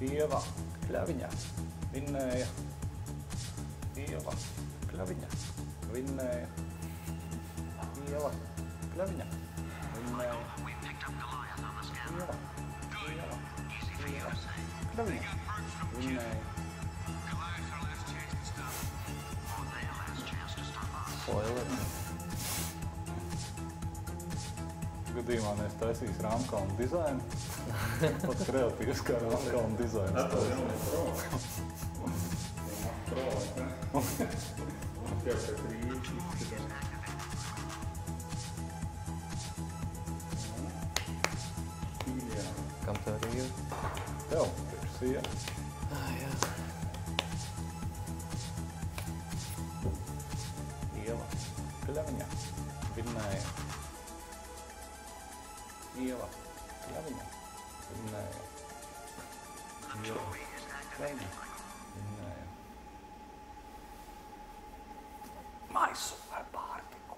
Ieva Kļaviņa vinnēja. Ieva Kļaviņa vinnēja. Ieva Kļaviņa vinnēja. Ieva Kļaviņa vinnēja. Spoiler. Gadījumā mēs taisīs Rāmkalnu dizainu. Pats kreatīvs kā Rāmkalnu dizains. Kam tev ir? Tev, priekš siena. Jā. Ieva Kļaviņa vinnēja. Ieva Kļaviņa vinnēja. Ieva Kļaviņa vinnēja. Maisu ar pārtiku.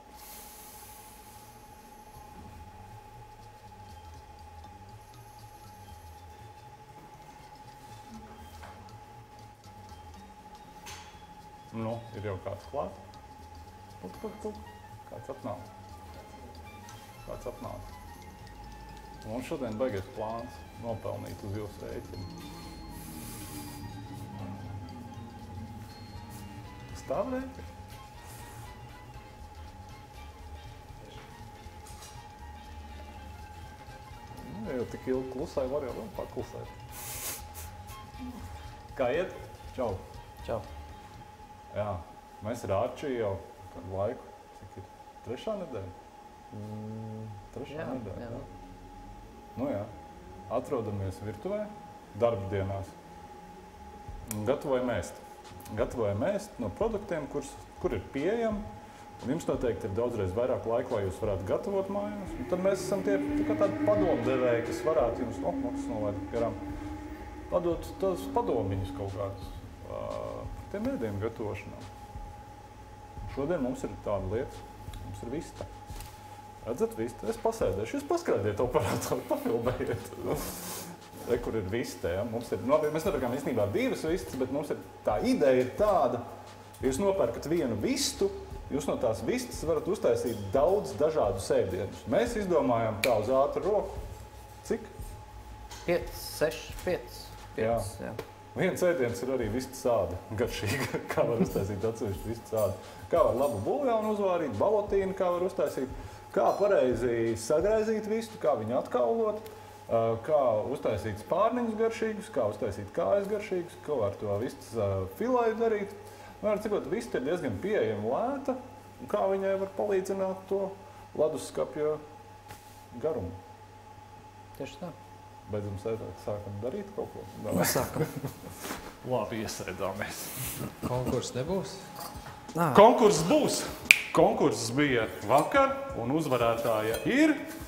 Nu, ir jau kāds klāt. Tuk. Kāds apnāk. Mums šodien baigies plāns nopelnīt uz jūsu rēķinu. Stāv rēķini? Ja jau tik ilgi klusai, var jau vēl paklusēt. Kā iet? Čau. Čau. Jā, mēs ar Arči jau kādu laiku, cik ir 3. nedēļa? 3. nedēļa, jā. Nu jā, atrodamies virtuvē, darba dienās. Gatavojam ēst no produktiem, kur ir pieejami. Un jums noteikti ir daudzreiz vairāk laika, lai jūs varētu gatavot mājās. Un tad mēs esam tie tādi padomdevēji, kas varētu jums, tas nolaid garām, padot tos padomiņus kaut kādus par tiem ēdienu gatavošanā. Šodien mums ir tāda lieta, mums ir vista. Redzat vista? Es pasēdēšu, jūs paskrēdiet operatoru, pafilmējiet. Re, kur ir vista, ja? Mums ir, mēs nopērkām īstenībā 2 vistas, bet mums ir tā ideja ir tāda, ja jūs nopērkat vienu vistu, jūs no tās vistas varat uztaisīt daudz dažādu ēdienus. Mēs izdomājām tā uz ātru roku. Cik? 5, 6, 5. Jā. Viens ēdiens ir arī vistas sāde, garšīga. Kā var uztaisīt atsevišķu vistas sādi. Kā var labu buljonu uzvārīt, balotīnu kā var uztaisīt. Kā pareizi sagraizīt vistu, kā viņu atkaulot. Kā uztaisīt spārniņus garšīgus, kā uztaisīt kājas garšīgus. Ko var to vistas filēju darīt. Var cikot, vista ir diezgan pieejama lēta, un kā viņai var palīdzināt to leduskapja garumu. Tieši tā. Beidzam sēdēt, sākam darīt kaut ko. Mēs sākam. Labi, iesēdāmies. Konkurss nebūs? Konkurss būs. Konkurss bija vakar, un uzvarētāja ir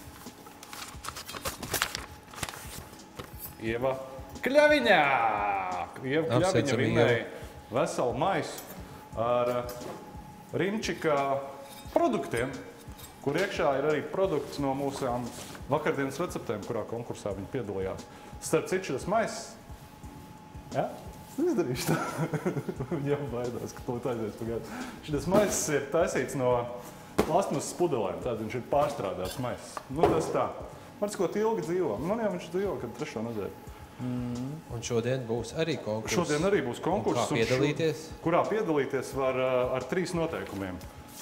Ieva Kļaviņa. Ieva Kļaviņa vinnēja veselu maisu ar Rimčika produktiem, kur iekšā ir arī produkts no mūsām vakardienas receptēm, kurā konkursā viņi piedalījās. Starp citu šis maiss, ja? Es izdarīšu tā. Viņam baidās, ka to aizies pagājuši. Šis maiss ir taisīts no plastmasas pudelēm, tātad viņš ir pārstrādāts maiss. Nu tas tā. Man cikot ilgi dzīvo. Man jau viņš dzīvo, kad 3. nedēļu. Un šodien būs arī konkurss. Šodien arī būs konkurss. Kā piedalīties? Kurā piedalīties var ar 3 noteikumiem.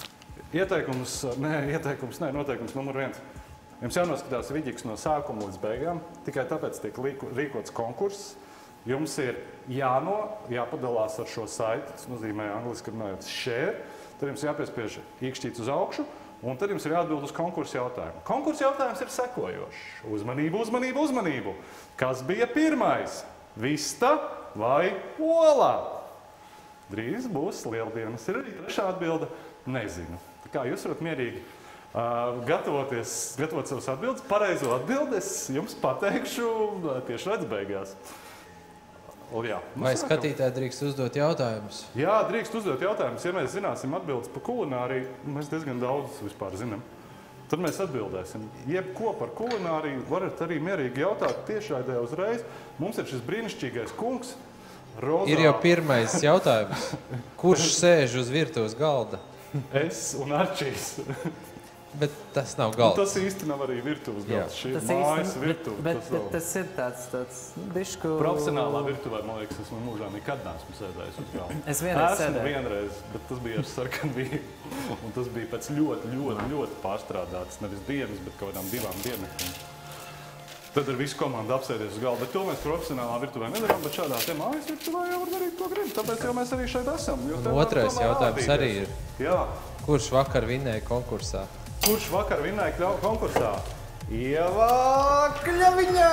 Noteikums numur 1. Jums jānoskatās vidīgs no sākuma līdz beigām. Tikai tāpēc tiek rīkots konkurss. Jums ir jāpadalās ar šo saiti, tas nozīmē angliski runājot share. Tad jums jāpiespiež īkšķīts uz augšu. Un tad jums ir jāatbild uz konkursu jautājumu. Konkursu jautājums ir sekojošs. Uzmanību. Kas bija pirmais? Vista vai ola? Drīz būs lieldienas. Ir arī 3. atbilde. Nezinu. Tā kā jūs varat mierīgi gatavot savus atbildes. Pareizo atbildi es jums pateikšu tieši redz beigās. Jā, Vai skatītāji drīkst uzdot jautājumus? Jā, drīkst uzdot jautājumus. Ja mēs zināsim atbildes par kulināriju, mēs diezgan daudz vispār zinām, Tad mēs atbildēsim. Jebko par kulināriju varat arī mierīgi jautāt tiešraidē uzreiz. Mums ir šis brīnišķīgais kungs, rozā. Ir jau pirmais jautājums. Kurš sēž uz virtuves galda? Es un Arčijs. Bet tas nav galds. Tas īsti nav arī virtuves galds. Šī ir mājas virtuve. Bet tas ir tāds bišku... Profesionālā virtuvē, man liekas, es mūžā nekad neesmu sēdējis uz galda. Es vienreiz sēdēju. Esmu vienreiz, bet tas bija ar sarkanu vīnu. Un tas bija pēc ļoti pārstrādātas, nevis dienas, bet kaut kādām 2 diennaktīm. Tad ar visu komandu apsēdies uz galda. Bet to mēs profesionālā virtuvē nedarām, bet šādā te mājas virtuvē jau var darīt, ko grib. Tāpēc jau mēs arī šeit esam. Un otrais jautājums arī ir. Jā. Kurš vakar vinēja konkursā? Kurš vakar vinēja konkursā? Ieva Kļaviņā!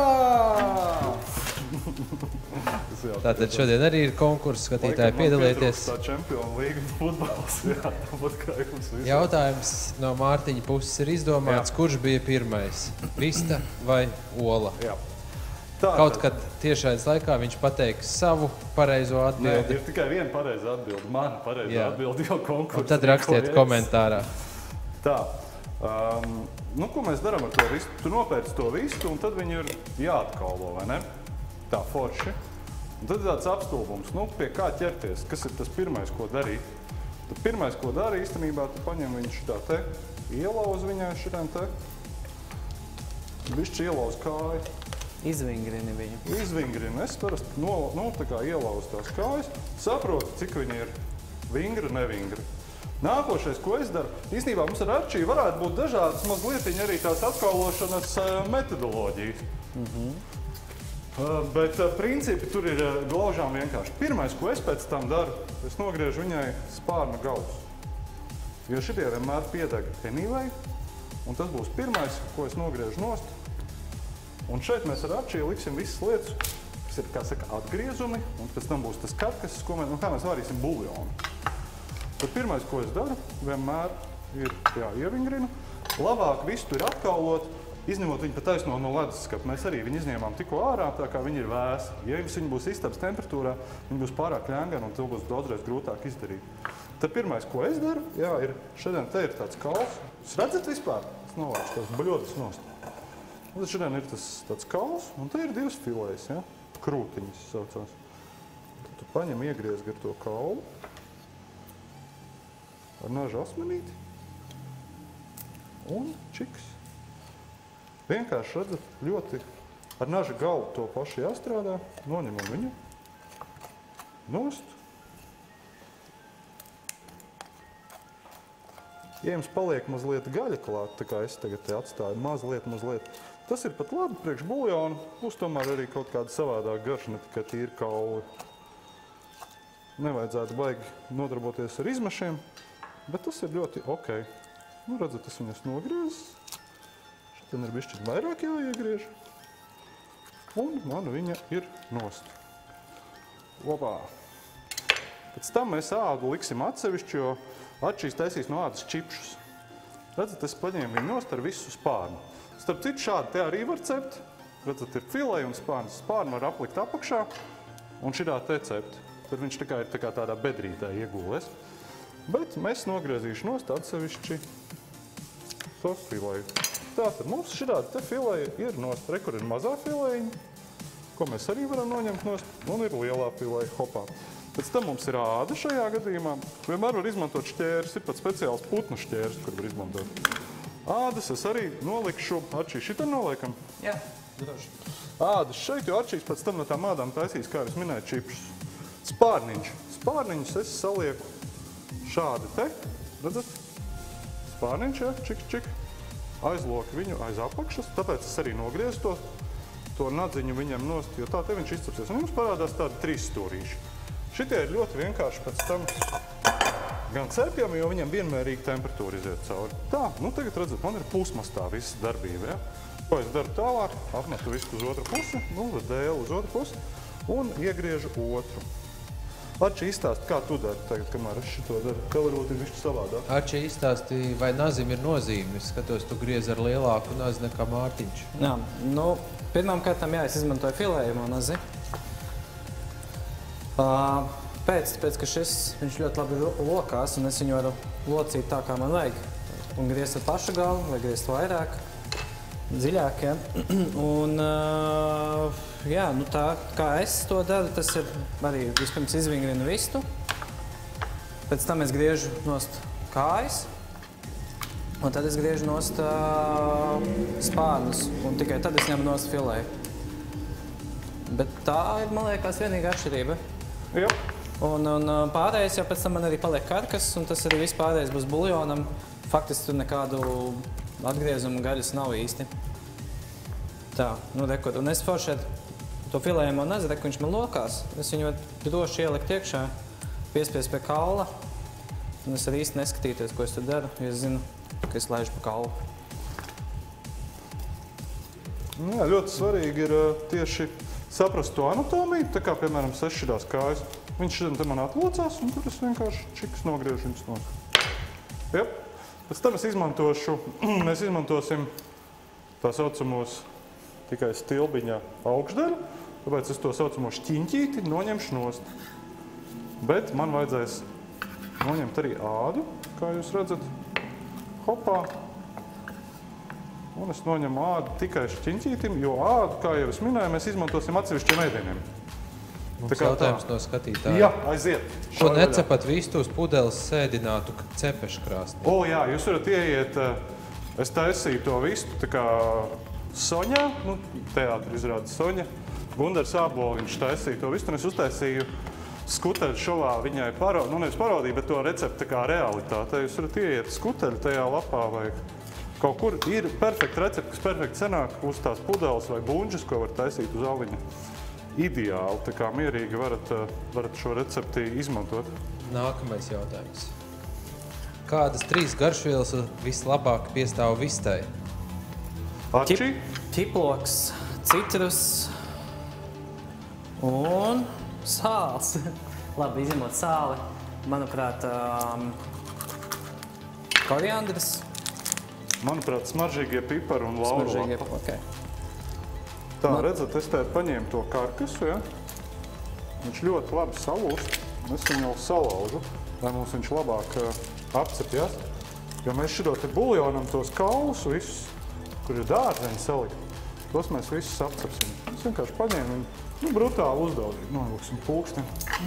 Tātad šodien arī ir konkurss, skatītāji piedalieties. Tā Čempionu līga futbols, jā, tāpat kā jums visiem. Jautājums no Mārtiņa puses ir izdomāts, kurš bija pirmais? Vista vai Ola? Jā. Kaut kad tiešais laikā viņš pateiks savu pareizo atbildi. Nē, ir tikai viena pareiza atbildi, mana pareiza atbildi jau konkursu. Un tad rakstiet komentārā. Tā, ko mēs darām ar to vistu? Tu nopērci to vistu, un tad viņu ir jāatkaulo, vai ne? Tā forši. Un tad ir tāds apstulbums, pie kā ķerties, kas ir tas pirmais, ko darīt. Tad pirmais, ko dara īstenībā, tu paņem viņu šitā te, ielauz viņai šitām te, bišķi ielauz kāju. Izvingrini viņu. Izvingrini. Es parasti tā kā ielauz tās kājas, saprotu, cik viņi ir vingri, nevingri. Nākošais, ko es daru, īstenībā mums ar Arčiju varētu būt dažādas mazlietiņi arī tās atkaulošanas metodoloģijas. Bet principi tur ir glaužām vienkārši. Pirmais, ko es pēc tam daru, es nogriežu viņai spārna galus. Jo šitie vienmēr piedeg anyway, un tas būs pirmais, ko es nogriežu nost. Un šeit mēs ar Arčiju liksim visas lietas, kas ir, kā saka, atgriezumi, un pēc tam būs tas karkas, kā mēs varīsim buljonu. Tad pirmais, ko es daru, vienmēr ir ievingrinu. Labāk visu tur atkaulot, izņemot viņu pa taisno no leduskapa. Mēs arī viņu izņēmām tikko ārā, tā kā viņi ir vēsi. Ja jums viņi būs istabas temperatūrā, viņi būs pārāk ļengani un to būs daudzreiz grūtāk izdarīt. Tad pirmais, ko es daru, ir šodien te ir tāds kauls. Jūs redzat vispār? Es novācu tās baļotas nost. Un tad šodien ir tas tāds kauls, un te ir 2 filējas, krūtiņas saucās. Tad tu paņem iegriezgi ar to kaulu. Ar nažu asmenīti un čiks. Vienkārši redzat, ļoti ar naža galu to pašu jāstrādā, noņemam viņu, nost. Ja jums paliek mazliet gaļa klāt, tā kā es tagad te atstāju, mazliet, tas ir pat labi priekš buljonu, būs tomēr arī kaut kāda savādāk garša, ne tikai tīri kauli. Nevajadzētu baigi nodarboties ar izmešiem. Bet tas ir ļoti ok. Redzat, es viņas nogriezis. Šitien ir bišķi vairāk jāiegriež. Un man viņa ir nost. Labā. Pēc tam mēs ādu liksim atsevišķi, jo Arčijs taisīs no ādas čipšus. Redzat, es paņēmu viņu nost ar visu spārnu. Starp citu, šādi te arī var cept. Redzat, ir filē un spārns. Spārnu var aplikt apakšā un šitā te cept. Tad viņš ir tādā bedrītē iegūlies. Bet mēs nogriezīšu nost atsevišķi to filēju. Tātad mums šitā te filēja ir nost. Re, kur ir mazā filējiņa, ko mēs arī varam noņemt nost, un ir lielā filēja hopā. Pēc tam mums ir āda šajā gadījumā. Vienmēr var izmantot šķērs, ir pat speciāls putnu šķērs, kur var izmantot. Ādas es arī nolikšu, Arčī šitā noliekam? Jā, droši. Ādas šeit, jo Arčīs pēc tam no tām ādām taisīs, kā es minēju, čipšus. Spārniņš. Spārniņus es salieku šādi te, redzat? Spārniņš, čik. Aizloki viņu aiz apakšas, tāpēc es arī nogriezu to nadziņu viņam nost, jo tā te viņš izcepsies. Un jums parādās tādi 3 stūrīši. Šitie ir ļoti vienkārši pēc tam gan cepjami, jo viņam vienmērīgi temperatūra iziet cauri. Tā, tagad redzat, man ir pusmastā visa darbība, Ko es daru tālāk? Apmetu visu uz otru pusi, dēlu uz otru pusi un iegriežu otru. Arči, izstāsti, kā tu dari tagad, kamēr es šito daru? Tev varbūt ir višķi savādāk. Arči, izstāsti, vai nazim ir nozīme? Es skatos, tu griez ar lielāku nazi nekā Mārtiņš. Jā, pirmām kārtām, es izmantoju filējumu nazi. Pēc, ka viņš ļoti labi lokās, un es viņu varu locīt tā, kā man vajag. un griezt ar pašu galu, vai griezt vairāk, dziļāk, ja. Un, jā, nu tā, kā es to daru, tas ir arī vispirms izvingrinu vistu. Pēc tam es griežu nost kājas, un tad es griežu nost spārnus, un tikai tad es ņemu nost filēju. Bet tā ir, man liekas, vienīga atšķirība. Jā. Un pārējais jau pēc tam man arī paliek karkas, un tas arī viss pārējais būs buljonam. Faktiski tur nekādu atgriezumu gaļas nav īsti. Tā, nu rekur. Un es forši to filējumu nezinu, reku viņš man lokās. Es viņu droši ielikt iekšā, piespies pie kaula. Un es arī īsti neskatīties, ko es tur daru, jo es zinu, ka es laižu pa kaulu. Jā, ļoti svarīgi ir tieši saprast to anatomiju, tā kā, piemēram, sešķirās kājas. Viņš šodien te man atlocās, un tad es vienkārši čiks nogriežu viņus nost. Jā. Pēc tam mēs izmantosim tā saucamos tikai stilbiņa augšdaļu, tāpēc es to saucamo šķiņķīti noņemšu nost. Bet man vajadzēs noņemt arī ādu, kā jūs redzat, hopā. Un es noņemu ādu tikai šķiņķītim, jo ādu, kā jau es minēju, mēs izmantosim atsevišķiem ēdieniem. Mums jautājums no skatītāja. Jā, aiziet. Ko necepat vistu uz pudeles sēdinātu cepeškrāsnī? O, jā, jūs varat ieiet, es taisīju to vistu tā kā Soņā, nu, teātri izrāda Soņa. Gundars Ābola, viņš taisīja to vistu, un es uztaisīju skuteļu šovā viņai nevis parodīju, bet to recepti tā kā realitāte. Jūs varat ieiet skuteļu tajā lapā vai kaut kur ir perfekti recepti, kas perfekti sanāk uz tās pudeles vai buņģas, ko var taisīt uz aliņa. Ideāli, tā kā mierīgi varat šo recepti izmantot. Nākamais jautājums. Kādas 3 garšvielas vislabāk piestāv vistai? Arčī? Ķiploks, citrus un sāls. Labi, izņemot sāli, manuprāt, koriandrs. Manuprāt, smaržīgie pipari un lauru lapa. Okay. Tā, redzat, es te paņēmu to karkasu, ja? Viņš ļoti labi salūst. Es viņu jau salaužu, lai mums viņš labāk apcepjas. Jo mēs šito te buljonam tos kaulus visus, kur ir dārzeņi salikt, tos mēs visus apcepsim. Es vienkārši paņēmu viņu brutāli uzdaudīt, novilksim pulksteni.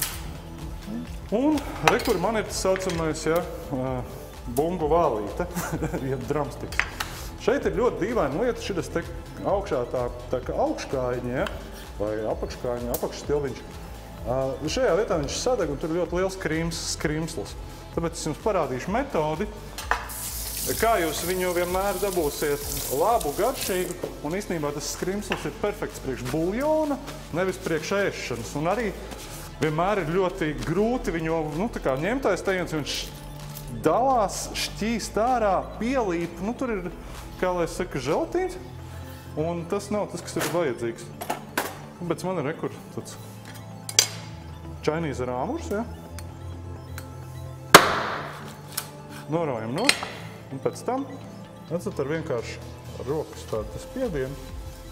Un rekur man ir tas saucamais, ja, bungu vālīte, jeb drumsticks. Šeit ir ļoti dīvaina lieta, šitas te augšā tā kā augškājiņa, ja? Vai apakškājiņa, apakšstilbiņš. Šajā vietā viņš sadeg un tur ir ļoti liels skrimslis. Tāpēc es jums parādīšu metodi, kā jūs viņu vienmēr dabūsiet labu, garšīgu, un īstenībā tas skrimslis ir perfekts priekš buljona, nevis priekš ēšanas. Un arī vienmēr ir ļoti grūti viņu, tā kā ņemtais tejiens, viņš dalās, šķīst ārā, pielīp, tur ir, kā lai es saku, želatīns, un tas nav tas, kas ir vajadzīgs. Tāpēc man ir rekur tāds Chinese rāmurs, ja? Noraujam no, un pēc tam, redzat, ar vienkārši ar rokas tādu spiedienu.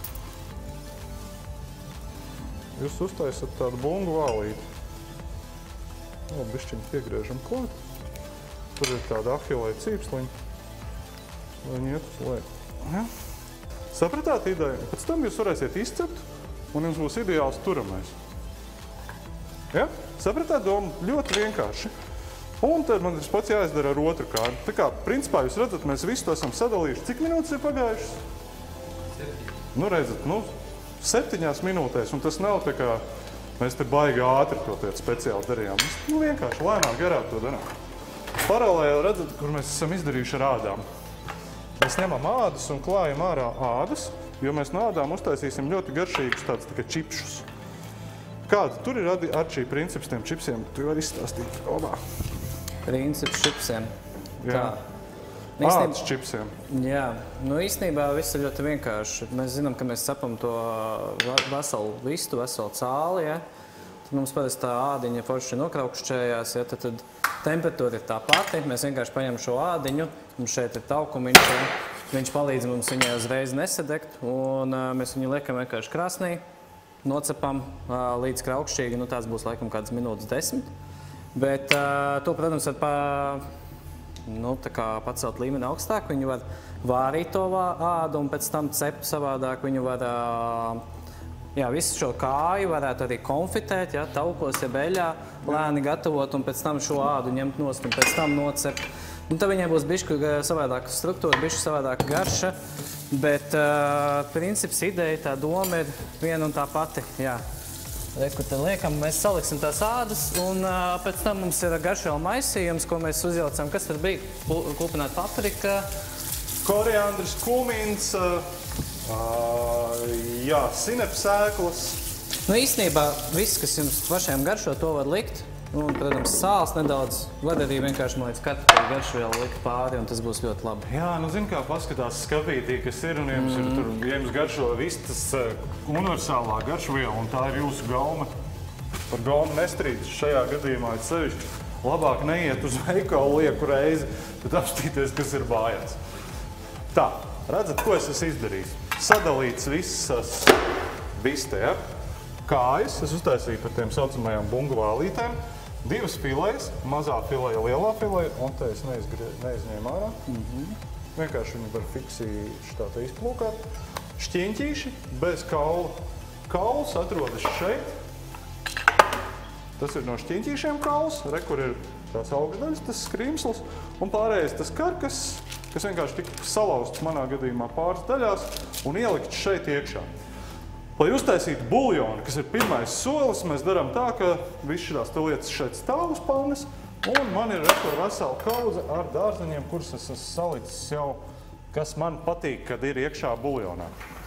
Jūs uztaisat tādu bungu vālīti. Bišķiņ piegriežam klāt. Tur ir tāda ahilē cīpsliņa, lai viņi iet uz leju. Ja? Sapratāt ideju? Pēc tam jūs varēsiet izcept, un jums būs ideāls turamais. Ja? Sapratāt domu? Ļoti vienkārši. Un tad man tas pats jāizdara ar otru kārtu. Tā kā, principā, jūs redzat, mēs visu to esam sadalījuši. Cik minūtes ir pagājušas? 7. Redzat, 7 minūtēs, un tas nav tā kā mēs te baigi ātri to speciāli darījām. Mēs vienkārši lēnāk garāk to darām. Paralēli redzat, kur mēs esam izdarījuši ar ādām. Mēs ņemam ādas un klājam ārā ādas, jo mēs no ādām uztaisīsim ļoti garšīgus tādus tikai čipšus. Kāda tur ir Arčī princips tiem čipsiem? Tu vari izstāstīt. Obā. Princips čipsiem. Jā. Ādas čipsiem. Jā. Īstenībā viss ir ļoti vienkārši. Mēs zinām, ka mēs cepam to veselu vistu, veselu cāli, ja? Tad mums parasti tā ādiņa forši nokraukšķējās, ja? Tad temperatūra ir tā pati. Mēs vienkārši paņem šo ādiņu, mums šeit ir taukumiņš, ja? Viņš palīdz mums viņai uzreiz nesadegt, un mēs viņu liekam vienkārši krāsnī, nocepam līdz kraukšķīgi, tās būs laikam kādas minūtes 10. Bet to, protams, var tā kā pacelt līmeni augstāk, viņu var vārīt to ādu un pēc tam cept savādāk. Viņu var, visu šo kāju varētu arī konfitēt, taukos, eļļā, lēni gatavot un pēc tam šo ādu ņemt nost un pēc tam nocept. Un tad viņai būs bišķi savādāka struktūra, bišķi savādāka garša, bet princips, ideja, tā doma ir viena un tā pati, jā. Kur te liekam, mēs saliksim tās ādas, un pēc tam mums ir garšvielu maisījums, ko mēs uzjaucam. Kas tad bija? Kūpināta paprika. Koriandrs, kumins, sinepsēklas. Nu, īstenībā viss, kas jums pašiem garšo, to var likt. Un, protams, sāls nedaudz. Var arī vienkārši, man liekas, katru garšvielu likt pāri, un tas būs ļoti labi. Jā, zin kā paskatās skapītī, kas ir, un jums ir tur, ja jums garšo vistas universālā garšviela, un tā ir jūsu gauma. Par gaumu nestrīdas šajā gadījumā ir sevišķi. Labāk neiet uz veikalu lieku reizi, bet apstīties, kas ir mājās. Tā, redzat, ko es esmu izdarījis? Sadalīts visas viste, ja? Kājas, es uztaisīju par tiem saucamajām bungu vālītēm. 2 filejas, mazā fileja, lielā fileja, un te es neizņēmu ārā. Vienkārši viņi var fiksi šitā te izplūkāt. Šķiņķīši bez kaula. Kauls atrodas šeit. Tas ir no šķiņķīšiem kauls, kur ir tās augšdaļas, tas skrīmsls, un pārējais tas karkas, kas vienkārši tika salauzts manā gadījumā pāris daļās un ielikts šeit iekšā. Lai uztaisītu buljonu, kas ir pirmais solis, mēs darām tā, ka viss šīs lietas šeit stāv uz pannas, un man ir vesela kaudze ar dārzeņiem, kurus es esmu salicis jau, kas man patīk, kad ir iekšā buljonā.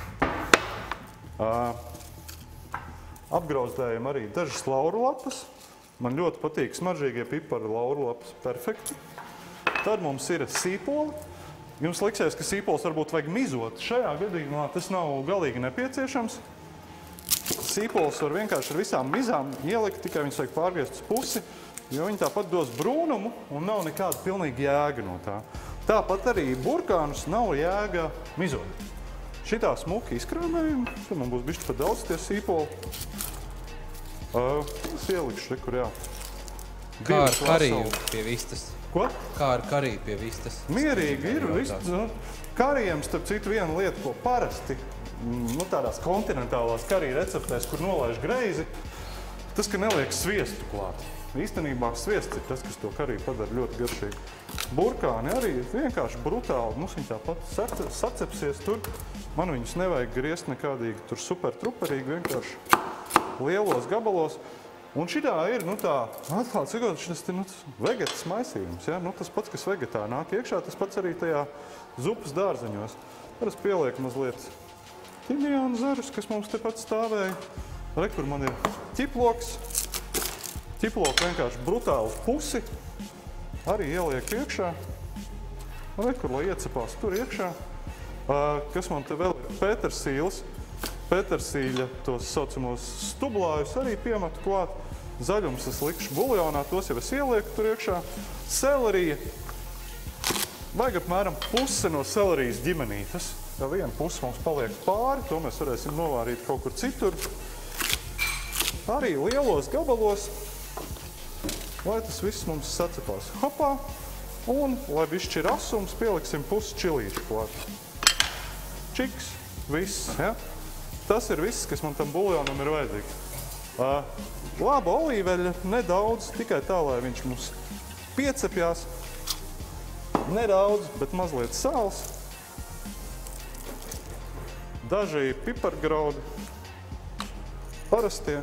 Apgrauzdējam arī dažas laurulapas. Man ļoti patīk smaržīgie pipari laurulapas, perfekti. Tad mums ir sīpoli. Jums liksies, ka sīpols varbūt vajag mizot. Šajā gadījumā tas nav galīgi nepieciešams. Sīpols var vienkārši ar visām mizām ielikt, tikai viņus vajag pārgriezt uz pusi, jo viņi tāpat dos brūnumu un nav nekāda pilnīgi jēga no tā. Tāpat arī burkānus nav jēga mizot. Šitā smuki izkrāmējam, tad man būs bišķi pat daudz tie sīpoli. Es ielikšu, kur jā. Kā ar kariju pie vistas? Ko? Kā ar kariju pie vistas? Mierīgi ir vistas. Karijiem, starp citu, viena lieta, ko parasti tādās kontinentālās karija receptēs, kur nolaiž greizi, tas, ka neliek sviestu klāt. Īstenībā sviests ir tas, kas to kariju padara ļoti garšīgu. Burkāni arī vienkārši brutāli. Mums viņi tāpat sacepsies tur. Man viņus nevajag griezt nekādīgi tur super truperīgi, vienkārši lielos gabalos. Un šitā ir, atklāt sakot, šis ir vegetas maisījums. Ja? Tas pats, kas vegetā nāk iekšā, tas pats arī tajā zupas dārzeņos. Tad es pielieku mazliet timjānu zarus, kas mums tepat stāvēja. Kur man ir ķiploks. Ķiploku vienkārši brutāli uz pusi. Arī ieliek iekšā. Kur, lai iecepās tur iekšā. Kas man te vēl ir? Pētersīles. Pētersīļa tos saucamos stublājus arī piematu klāt. Zaļums es likšu buljonā, tos jau es ielieku tur iekšā. Selerija. Vajag apmēram puse no selerijas ģimenītes. Ja viena puse mums paliek pāri, to mēs varēsim novārīt kaut kur citur. Arī lielos gabalos, lai tas viss mums sacepās hopā. Un, lai bišķi rasums, pieliksim pusi čilīšu klāt. Čiks, viss, ja? Tas ir viss, kas man tam buljonam ir vajadzīgs. Laba olīveļa, nedaudz, tikai tā, lai viņš mums piecepjās. Nedaudz, bet mazliet sāls. Daži pipargraudi, parastie.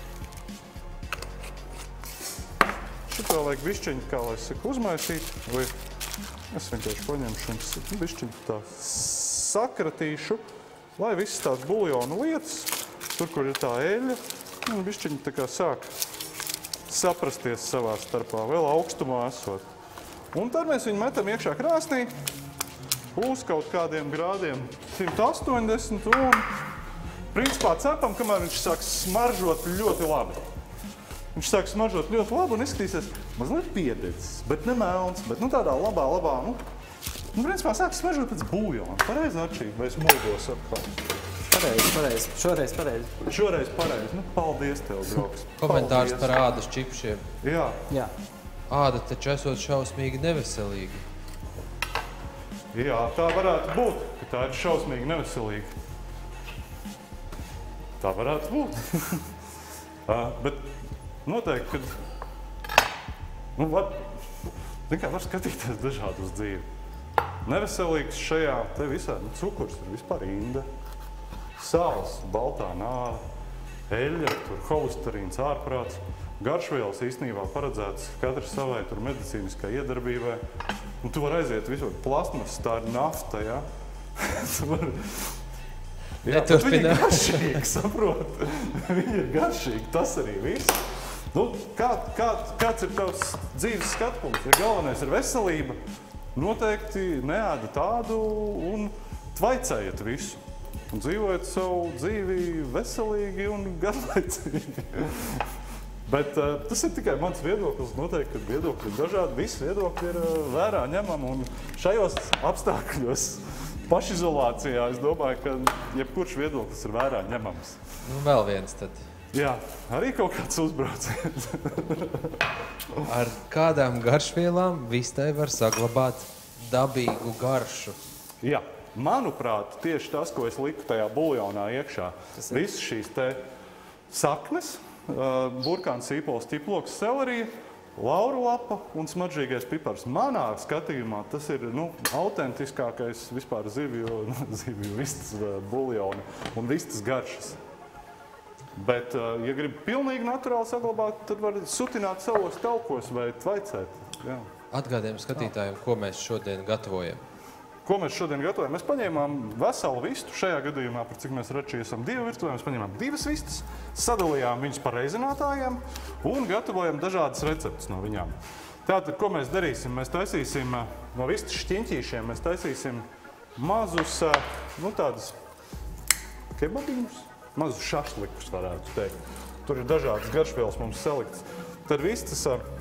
Šitā vajag bišķiņu, kā lai es saku, uzmaisīt, vai es vienkārši paņemšu un bišķiņu tā sakratīšu, lai visas tās buljonu lietas, tur, kur ir tā eļļa, un bišķiņu tā kā sāk saprasties savā starpā, vēl augstumā esot. Un tad mēs viņu metam iekšā krāsnī, uz kaut kādiem grādiem 180 un principā cepam, kamēr viņš sāk smaržot ļoti labi. Viņš sāk smaržot ļoti labi un izskatīsies mazliet piededzis, bet ne melns, bet tādā labā, principā sāk smaržot pēc buljona. Pareizi atšķīt, vai es muldos atkal? Pareizi. Šoreiz pareizi. Šoreiz pareizi. Paldies tev, draugs. Komentārs par ādas čipšiem. Jā. Āda taču esot šausmīgi neveselīgi. Jā, tā varētu būt, ka tā ir šausmīgi neveselīga. Tā varētu būt. Bet noteikti, kad var skatīties dažādi uz dzīvi. Neveselīgs šajā te visā, cukurs ir vispār inde, sāls, baltā nāve, eļļa, tur holesterīns ārprāts, garšvielas īstenībā paredzēts katrs savai tur medicīniskai iedarbībai. Un tu vari aiziet visur plasmas, tā ir nafta, ja? Tu vari... Jā, bet viņi ir garšīgi, saprot? Viņi ir garšīgi, tas arī viss. Nu, kāds ir tavs dzīves skatpunkts? Ja galvenais ir veselība, noteikti neēda tādu un tvaicējiet visu. Un dzīvojiet savu dzīvi veselīgi un garlaicīgi. Bet tas ir tikai mans viedoklis. Noteikti, ka viedokļi ir dažādi. Visi viedokļi ir vērā ņemami. Un šajos apstākļos pašizolācijā es domāju, ka jebkurš viedoklis ir vērā ņemams. Nu, vēl viens tad. Jā, arī kaut kāds uzbrauciens. Ar kādām garšvielām vistai var saglabāt dabīgu garšu? Jā. Manuprāt, tieši tas, ko es liku tajā buljonā iekšā, visas šīs te saknes, burkāns, sīpols, ķiploks, selerija, laurulapa un smaržīgais pipars. Manā skatījumā tas ir autentiskākais vispār zivju vistas buljona un vistas garšas. Bet, ja grib pilnīgi naturāli saglabāt, tad var sutināt savos taukos vai tvaicēt. Jā. Atgādījām skatītājiem, ko mēs šodien gatavojam. Ko mēs šodien gatavojam? Mēs paņēmām veselu vistu. Šajā gadījumā, par cik mēs redz, esam 2 virtuvē, mēs paņēmām 2 vistas, sadalījām viņus par reizinātājiem un gatavojam dažādas receptes no viņām. Tātad, ko mēs darīsim? Mēs taisīsim no vistas šķiņķīšiem, mēs taisīsim mazus, tādus kebabiņus, mazus šašlikus, varētu teikt. Tur ir dažādas garšvielas mums saliktas. Tad vistas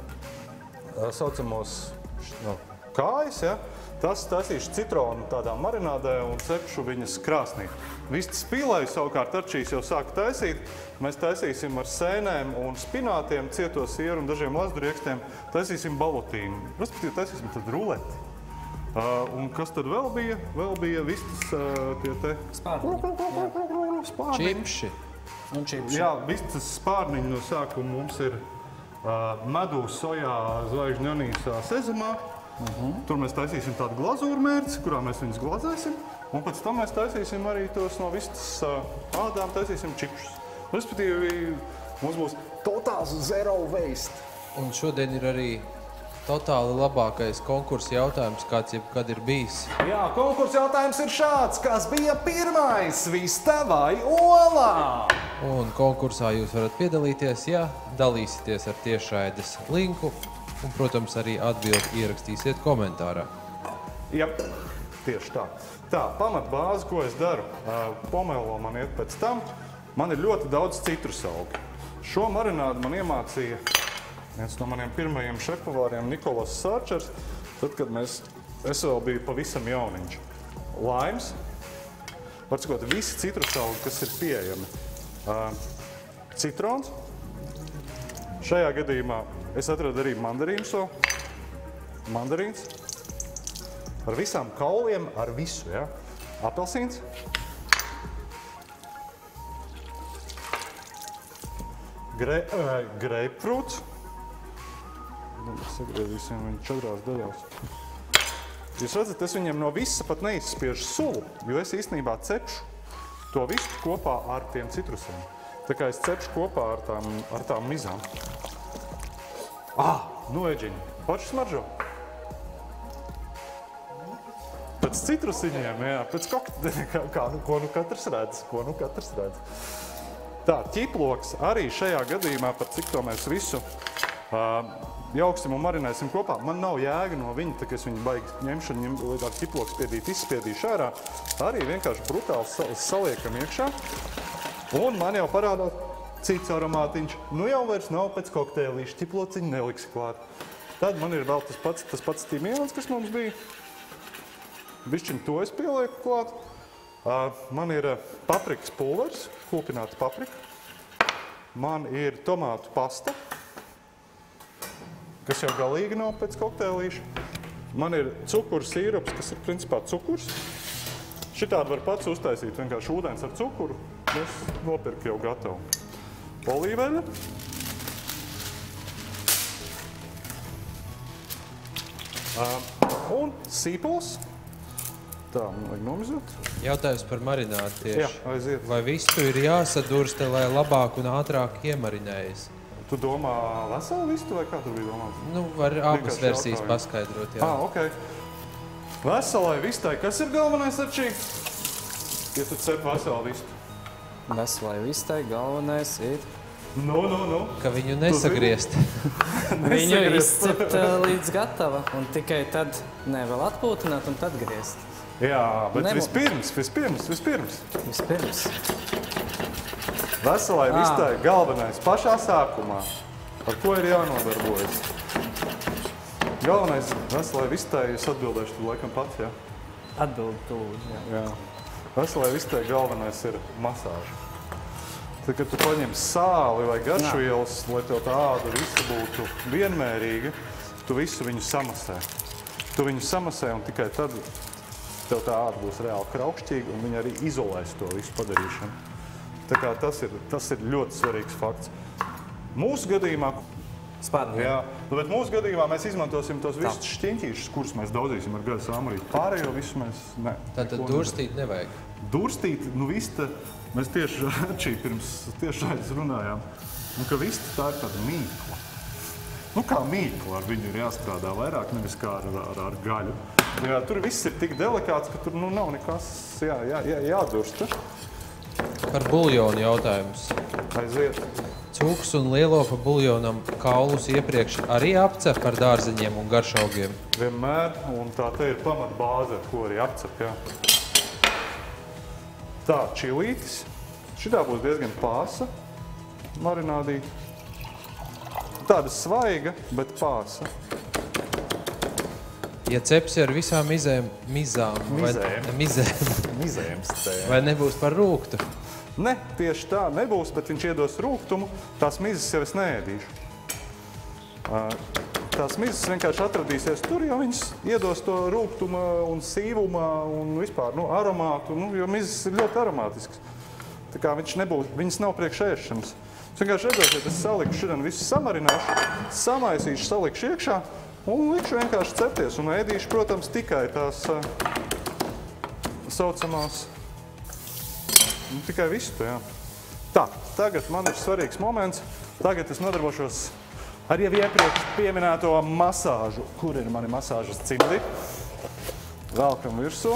saucamos kājas, ja? Tas taisīšu citronu tādā marinādē un cepšu viņas krāsnī. Vistas pīlēju savukārt arčīs jau sāka taisīt. Mēs taisīsim ar sēnēm un spinātiem, cieto sieru un dažiem lazdu-riekstiem. Taisīsim balotīnu. Respektīvi, taisīsim tad ruleti. Un kas tad vēl bija? Vēl bija vistas tie te... Spārniņi. Čipši. Un čipši. Jā, vistas spārniņi no sākuma mums ir medū, sojā, zvaigžņu anīsā, sezamā. Tur mēs taisīsim tādu glazūru mērci, kurā mēs viņus glazēsim. Un pēc tam mēs taisīsim arī tos no vistas ādām, taisīsim čipšus. Respektīvi, mums būs totāls zero waste. Un šodien ir arī totāli labākais konkursa jautājums, kāds jebkad ir bijis. Jā, konkursa jautājums ir šāds. Kas bija pirmais? Vista vai olā? Un konkursā jūs varat piedalīties, ja dalīsieties ar tiešraides linku. Un, protams, arī atbildi ierakstīsiet komentārā. Jā, tieši tā. Tā, pamatbāze, ko es daru, pomelo man iet pēc tam, man ir ļoti daudz citrusaugi. Šo marinādu man iemācīja viens no maniem pirmajiem šefpavāriem Nikolas Sārčers, tad, kad es vēl biju pavisam jauniņš. Laims, var sakot, visi citrusaugi, kas ir pieejami. Citrons, šajā gadījumā es atradu arī mandarīnu soli, mandarīns, ar visām kauliem, ar visu, ja? Apelsīns, greipfrūts, sagriezīsim viņu 4 daļās. Jūs redzat, es viņiem no visa pat neizspiežu sulu, jo es īstenībā cepšu to visu kopā ar tiem citrusiem. Tā kā es cepšu kopā ar tām mizām. Eģiņi, paši smaržo. Pēc citrusiņiem, jā, pēc kokteļiem, ko nu katrs redz. Tā, ķiploks arī šajā gadījumā, par cik to mēs visu jauksim un marinēsim kopā. Man nav jēga no viņa, tā kā es viņu baigi ņemšu, ar ķiploku izspiedīšu ārā. Arī vienkārši brutāli saliekam iekšā. Un man jau parādās cits aromātiņš. Nu jau vairs nav pēc kokteilīša, ķiplociņu neliksi klāt. Tad man ir vēl tas pats timjāns, kas mums bija. Bišķiņ to es pielieku klāt. Man ir paprikas pulveris, kūpināta paprika. Man ir tomātu pasta. kas jau galīgi nav pēc kokteilīša. Man ir cukuru sīrups, kas ir principā cukurs. Šitādi var pats uztaisīt vienkārši ūdens ar cukuru. Es nopirku jau gatavu. Olīveļa. Un sīpols. Tā, man vajag nomizot. Jautājums par marinātu tieši. Jā, aiziet. Vai visu ir jāsadursta, lai labāk un ātrāk iemarinējas? Tu domā veselu vistu vai kā tu biji domāt? Nu, var abas versijas paskaidrot, jā. Ok. Veselai vistai, kas ir galvenais ar šī? Ja tu cep veselu vistu. Veselai vistai galvenais ir... Nu. Ka viņu nesagriezt. Viņu izcept līdz gatava un tikai tad vēl atpūtināt un tad griezt. Jā, bet vispirms. Veselai vistai galvenais pašā sākumā. Ar ko ir jānodarbojas? Galvenais veselai vistai, es atbildēšu tu laikam pats, jā? Atbildi tu, jā. Veselai vistai galvenais ir masāža. Tad, kad tu paņem sāli vai garšvielas, lai tev tā āda visa būtu vienmērīga, tu visu viņu samasē. Tu viņu samasē un tikai tad tev tā āda būs reāli kraukšķīga un viņa arī izolēs to visu padarīšanu. Tā kā tas ir ļoti svarīgs fakts. Mūsu gadījumā... Spārniem. Jā, bet mūsu gadījumā mēs izmantosim tos visus šķiņķīšus, kurus mēs daudzīsim ar gaļas āmurīti. Pārējo visu mēs... Tātad durstīt nevajag. Durstīt, vista... Mēs tieši pirms tiešraidnes runājām, ka vista tā ir tāda mīkla. Kā mīkla, ar viņu ir jāstrādā vairāk, nevis kā ar gaļu. Jā, tur viss ir tik delikāts, ka tur nav nekas jādursta. Par buljonu jautājums. Aiziet. Cūks un lielopa buljonam kaulus iepriekš arī apcep ar dārziņiem un garšaugiem? Vienmēr, un tā te ir pamatbāze, ar ko arī apcep, jā. Tā, čilītis. Šitā būs diezgan pāsa marinādīta. Tāda svaiga, bet pāsa. Ja cepsi ar visām mizēm, vai nebūs par rūktu? Ne, tieši tā nebūs, bet viņš iedos rūgtumu. Tās mizes jau es neēdīšu. Tās mizes vienkārši atradīsies tur, jo viņas iedos to rūgtuma un sīvuma un vispār aromātu, jo mizes ir ļoti aromātisks. Tā kā viņas nav priekš ēšanas. Es vienkārši redzēsiet, es salikšu šodien visu samarināšu, samaisīšu, salikšu iekšā un likšu vienkārši cepties. Un ēdīšu, protams, tikai tās saucamās, tikai visu to, jā. Tā, tagad man ir svarīgs moments. Tagad es nodarbošos ar jau iepriekš pieminēto masāžu. Kur ir mani masāžas cimdi? Velkam virsū.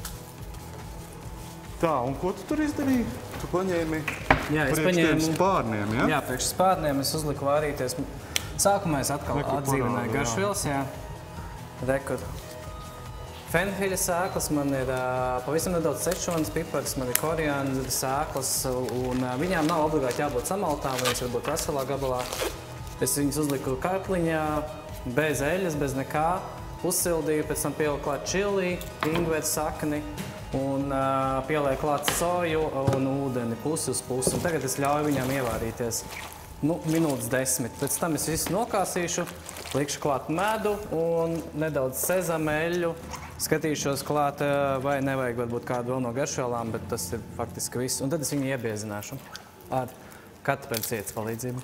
Tā, un ko tu tur izdarīji? Tu paņēmi priekš spārniem, jā? Jā, priekš spārniem es uzliku vārīties. Sākumā es atkal atdzīvināju garšvielas, jā. Rekur. Fenheļa sēklas, man ir pavisam nedaudz sečonas pipars, man ir koriandra sēklas, un viņām nav obligāti jābūt samaltām, viņas var būt veselā gabalā. Es viņus uzliku karpliņā, bez eļas, bez nekā, uzsildīju, pēc tam pieliku klāt čili, ingveru sakni un pielieku klāt soju un ūdeni pusi uz pusi. Un tagad es ļauju viņām ievārīties minūtes 10. Pēc tam es visu nokāsīšu, likšu klāt medu un nedaudz sezameļu. Skatīšos klāt, vai nevajag varbūt kādu vēl no garšvielām, bet tas ir faktiski viss. Un tad es viņu iebiezināšu ar kartupeļcietes palīdzību.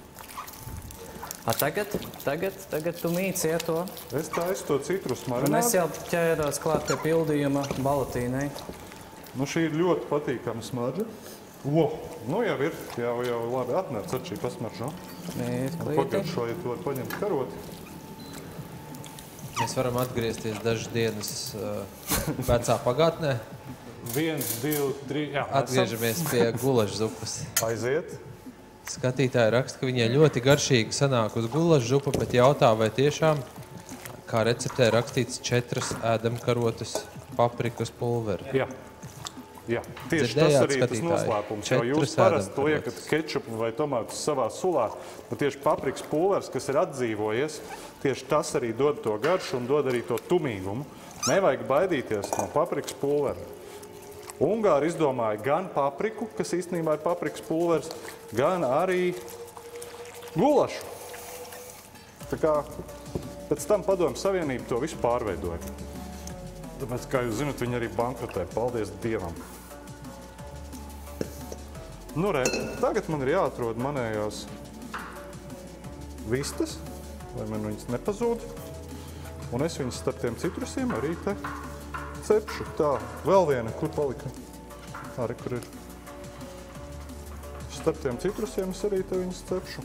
Tagad tu mīci to. Es taisu to citrus marinādu. Un es jau ķēros klāt pie pildījuma balotīnei. Šī ir ļoti patīkama smarža. Jau ir, jau labi atnāc ar šī pasmaržo. Pagaid šo, ja tu vari paņemt karoti. Mēs varam atgriezties dažas dienas vecā pagātnē. 1, 2, 3, jā. Atgriežamies pie gulažu zupas. Aiziet. Skatītāji raksta, ka viņai ļoti garšīgi sanāk uz gulažu zupa, bet jautā, vai tiešām, kā receptē rakstīts, 4 ēdamkarotes paprikas pulveri. Jā, tieši tas arī tas noslēpums, jo jūs parasti liekat kečupu vai tomātus savā sulā, bet tieši paprikas pulvers, kas ir atdzīvojies, tieši tas arī dod to garšu un dod arī to tumīgumu. Nevajag baidīties no paprikas pulvera. Ungāri izdomāja gan papriku, kas īstenībā ir paprikas pulvers, gan arī gulašu. Tā kā Pēc tam Padomju Savienība to visu pārveidoja. Tāpēc, kā jūs zinat, viņi arī bankrotē. Paldies Dievam. Nu, re, tagad man ir jāatrod manējās vistas, lai man viņas nepazūd. Un es viņas starp tiem citrusiem arī te cepšu. Tā, vēl viena, kur palika? Arī, kur ir. Starp tiem citrusiem es arī te viņas cepšu.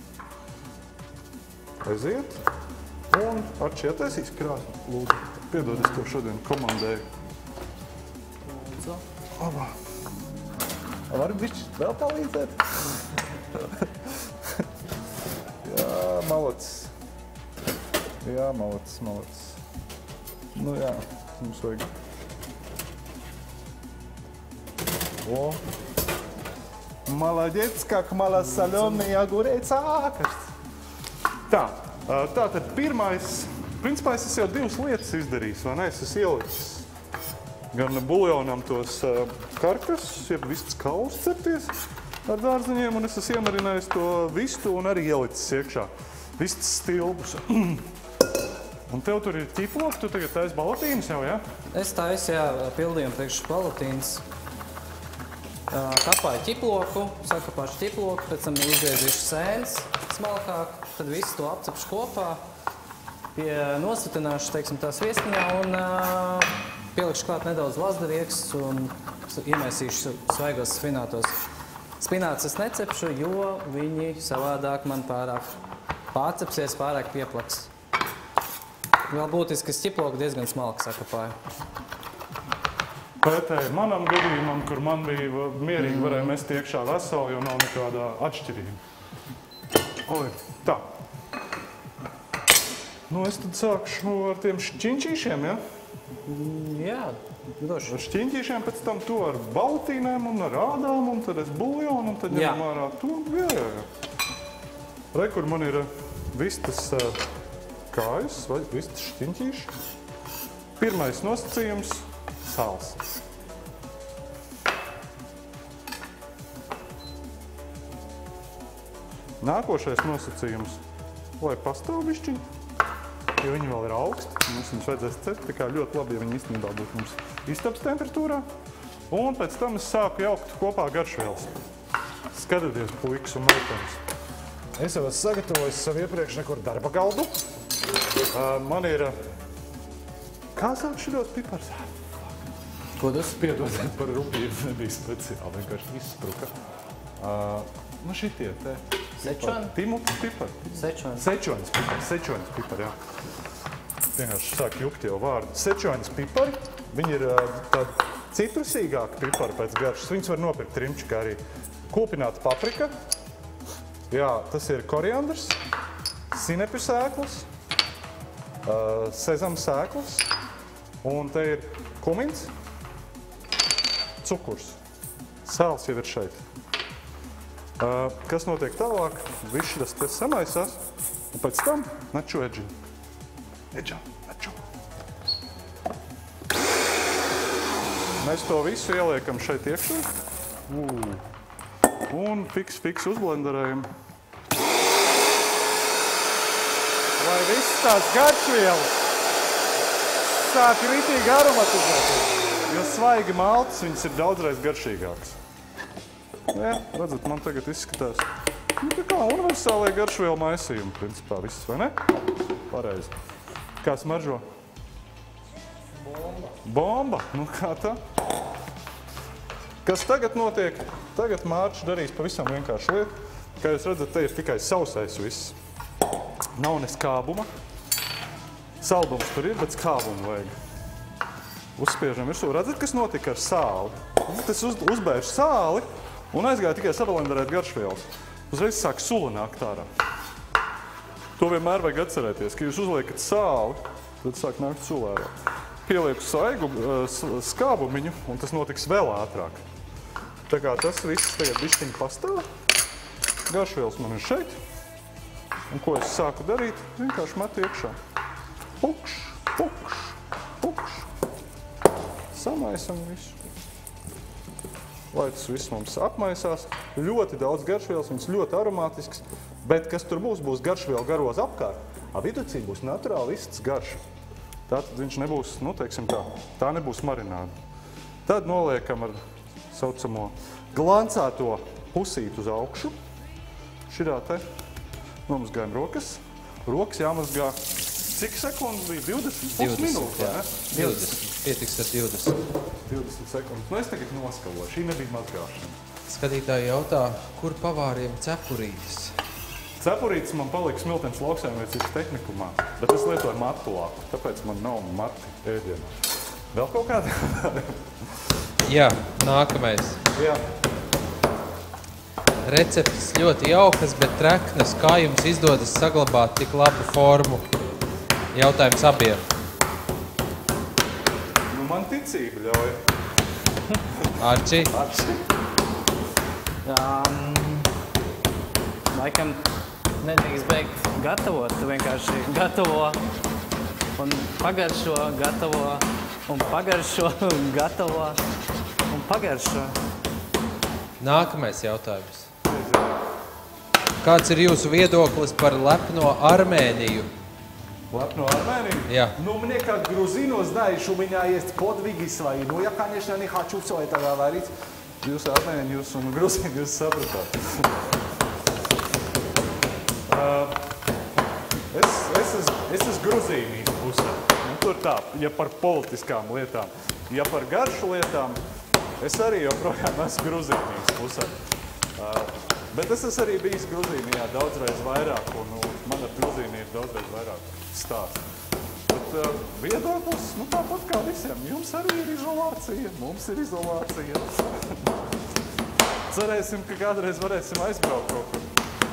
Aiziet. Un Arči ietaisīs krāsni, lūdzu. Piedod, es tev šodien komandēju. Lūdzu. Labā. Vari bišķi vēl palīdzēt? Jā, malacis. Jā, malacis. Nu jā, mums vajag. O. Молодец, как малосоленый огурец. Tā, tātad pirmais, principā es jau divas lietas izdarījis, vai ne? Es esmu ielicis gan buljonam tos karkasus, jeb vistas kaulus cepties ar dārzeņiem, un es esmu iemarinājis to vistu un arī ielicis iekšā vistas stilbus. Un tev tur ir ķiploki, tu tagad taisi balotīnas jau, jā? Es taisu, jā, pildījumu priekš balotīnas. Kapāju ķiploku, sakapāšu ķiploku, pēc tam uzgriezīšu sēnes smalkāk, tad visu to apcepšu kopā, nosatināšu, teiksim, tā sviestiņā un pielikšu klāt nedaudz lazdarieks un iemaisīšu svaigos spinātos. Spinātus es necepšu, jo viņi savādāk man pārcepsies, pārāk pieplaks. Vēl būtiski, es ķiploku diezgan smalki sakapāju. Pretēji manam gadījumam, kur man bija mierīgi varēja mest iekšā veselu, jo nav nekādā atšķirība. Oi, tā. Nu, es tad sākšu ar tiem šķiņķīšiem, ja? Jā, došu. Ar šķiņķīšiem, pēc tam to ar baltīnēm un ar ādām, un tad es buljonu, un tad ņemam ārā to. Jā. Re, kur man ir vistas kājas, vai vistas šķiņķīši. Pirmais nosacījums – sāls. Nākošais nosacījums, lai pastāv bišķiņi, jo viņi vēl ir augsti. Mums viņus vajadzēs cept, tā kā ļoti labi, ja viņi īstenībā būtu mums istabas temperatūrā. Un pēc tam es sāku jaukt kopā garšvielas. Skatieties, puikas un meitenes. Es jau esmu sagatavojis savu iepriekš nekur darba galdu. Man ir... Kā sāk šļot pipars? Ko tas? Piedodiet par rupību, nebija speciāli, vienkārši izspruka. Nu šitie te. Sečuani? Timutas pipari. Sečuani. Sečuanis pipari, jā. Vienkārši sāk jukt jau vārdu. Sečuanis pipari, viņi ir tādi citrusīgāki pipari pēc garšas. Viņus var nopirkt rimčikā arī. Kūpināta paprika. Jā, tas ir koriandrs, sinepju sēklas, sezama sēklas. Un te ir kumins, cukurs. Sāls jau ir šeit. Kas notiek tālāk? Viss šis te samaisās, un pēc tam naču edžiņu. Naču. Mēs to visu ieliekam šeit iekšā. Un fiks uzblenderējam. Lai viss tās garšvielas sāk ritīgi aromatizēties. Jo svaigi maltas, viņas ir daudzreiz garšīgākas. Jā, redzat, man tagad izskatās. Nu, tā kā universālai garšvielu maisījumi, principā, viss, vai ne? Pareizi. Kā smaržo? Bomba. Nu, kā tā? Kas tagad notiek? Tagad Mārčs darīs pavisam vienkāršu lietu. Kā jūs redzat, te ir tikai sausais viss. Nav ne skābuma. Saldums tur ir, bet skābumu vajag. Uzspiežam virsū. Redzat, kas notika ar sāli? Tas uzbērš sāli un aizgāja tikai sablenderēt garšvielas. Uzreiz sāk sula nākt ārā. To vienmēr vajag atcerēties, ka jūs uzliekat sāli, tad sāk nākt sula ārā. Pielieku svaigu skābumiņu, un tas notiks vēl ātrāk. Tā kā tas viss tagad bišķiņi pastāv. Garšvielas man ir šeit. Un ko es sāku darīt? Vienkārši metu iekšā. Pukš. Samaisam visu. Lai tas viss mums apmaisās. Ļoti daudz garšvielas, viņas ļoti aromātisks, bet kas tur būs garšvielu garoz apkārt. Viducī būs naturāli izcits garša. Tātad viņš nebūs, nu, teiksim tā nebūs marināda. Tad noliekam ar saucamo glancēto pusīt uz augšu. Širā te nomazgājam rokas. Rokas jāmazgā. Cik sekundes bija? 20 minūtes, vai ne? 20. Pietiks ar 20. 20 sekundes. Nu, es tagad noskaloju. Šī nebija mazgāšana. Skatītāji jautā, kur pavāriem cepurītes? Cepurītes man palika Smiltenes lauksaimniecības tehnikumā, bet es lietoju matu lāku, tāpēc man nav mati ēdienā. Vēl kaut kādā? Jā, nākamais. Jā. Receptes ļoti jaukas, bet treknas. Kā jums izdodas saglabāt tik labu formu? Jautājums abiem. Nu, man ticība ļauj. Arči? Laikam nedrīkst beigt gatavot. Tu vienkārši gatavo un pagaršo, gatavo un pagaršo, un gatavo un pagaršo. Nākamais jautājums. Kāds ir jūsu viedoklis par lepno Armēniju? Lepno Armēniju? Jā. Ну, мне как грузину, знаешь, у меня есть подвиги свои. Ну, я, конечно, не хочу все это говорить. Jūs Armēņi, jūs un gruzini, jūs sapratāt. Es esmu Gruzīnijas pusē. Un tur tā, ja par politiskām lietām, ja par garšu lietām, es arī joprojām esmu Gruzīnijas pusē. Bet es esmu arī bijis Gruzīnijā daudzreiz vairāk, un man ar Gruzīniju ir daudzreiz vairāk stāstu. Bet viedoklis, nu tāpat kā visiem, jums arī ir izolācija, mums ir izolācija. Cerēsim, ka kādreiz varēsim aizbraukt kaut kur.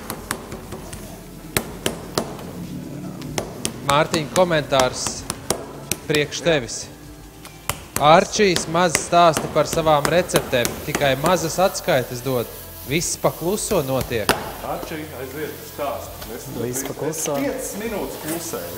Mārtiņ, komentārs priekš tevis. Arčijs maz stāsta par savām receptēm, tikai mazas atskaites dod. Viss pa kluso notiek. Arčī, aiziet stāst. Viss pa kluso. 5 minūtes klusēju.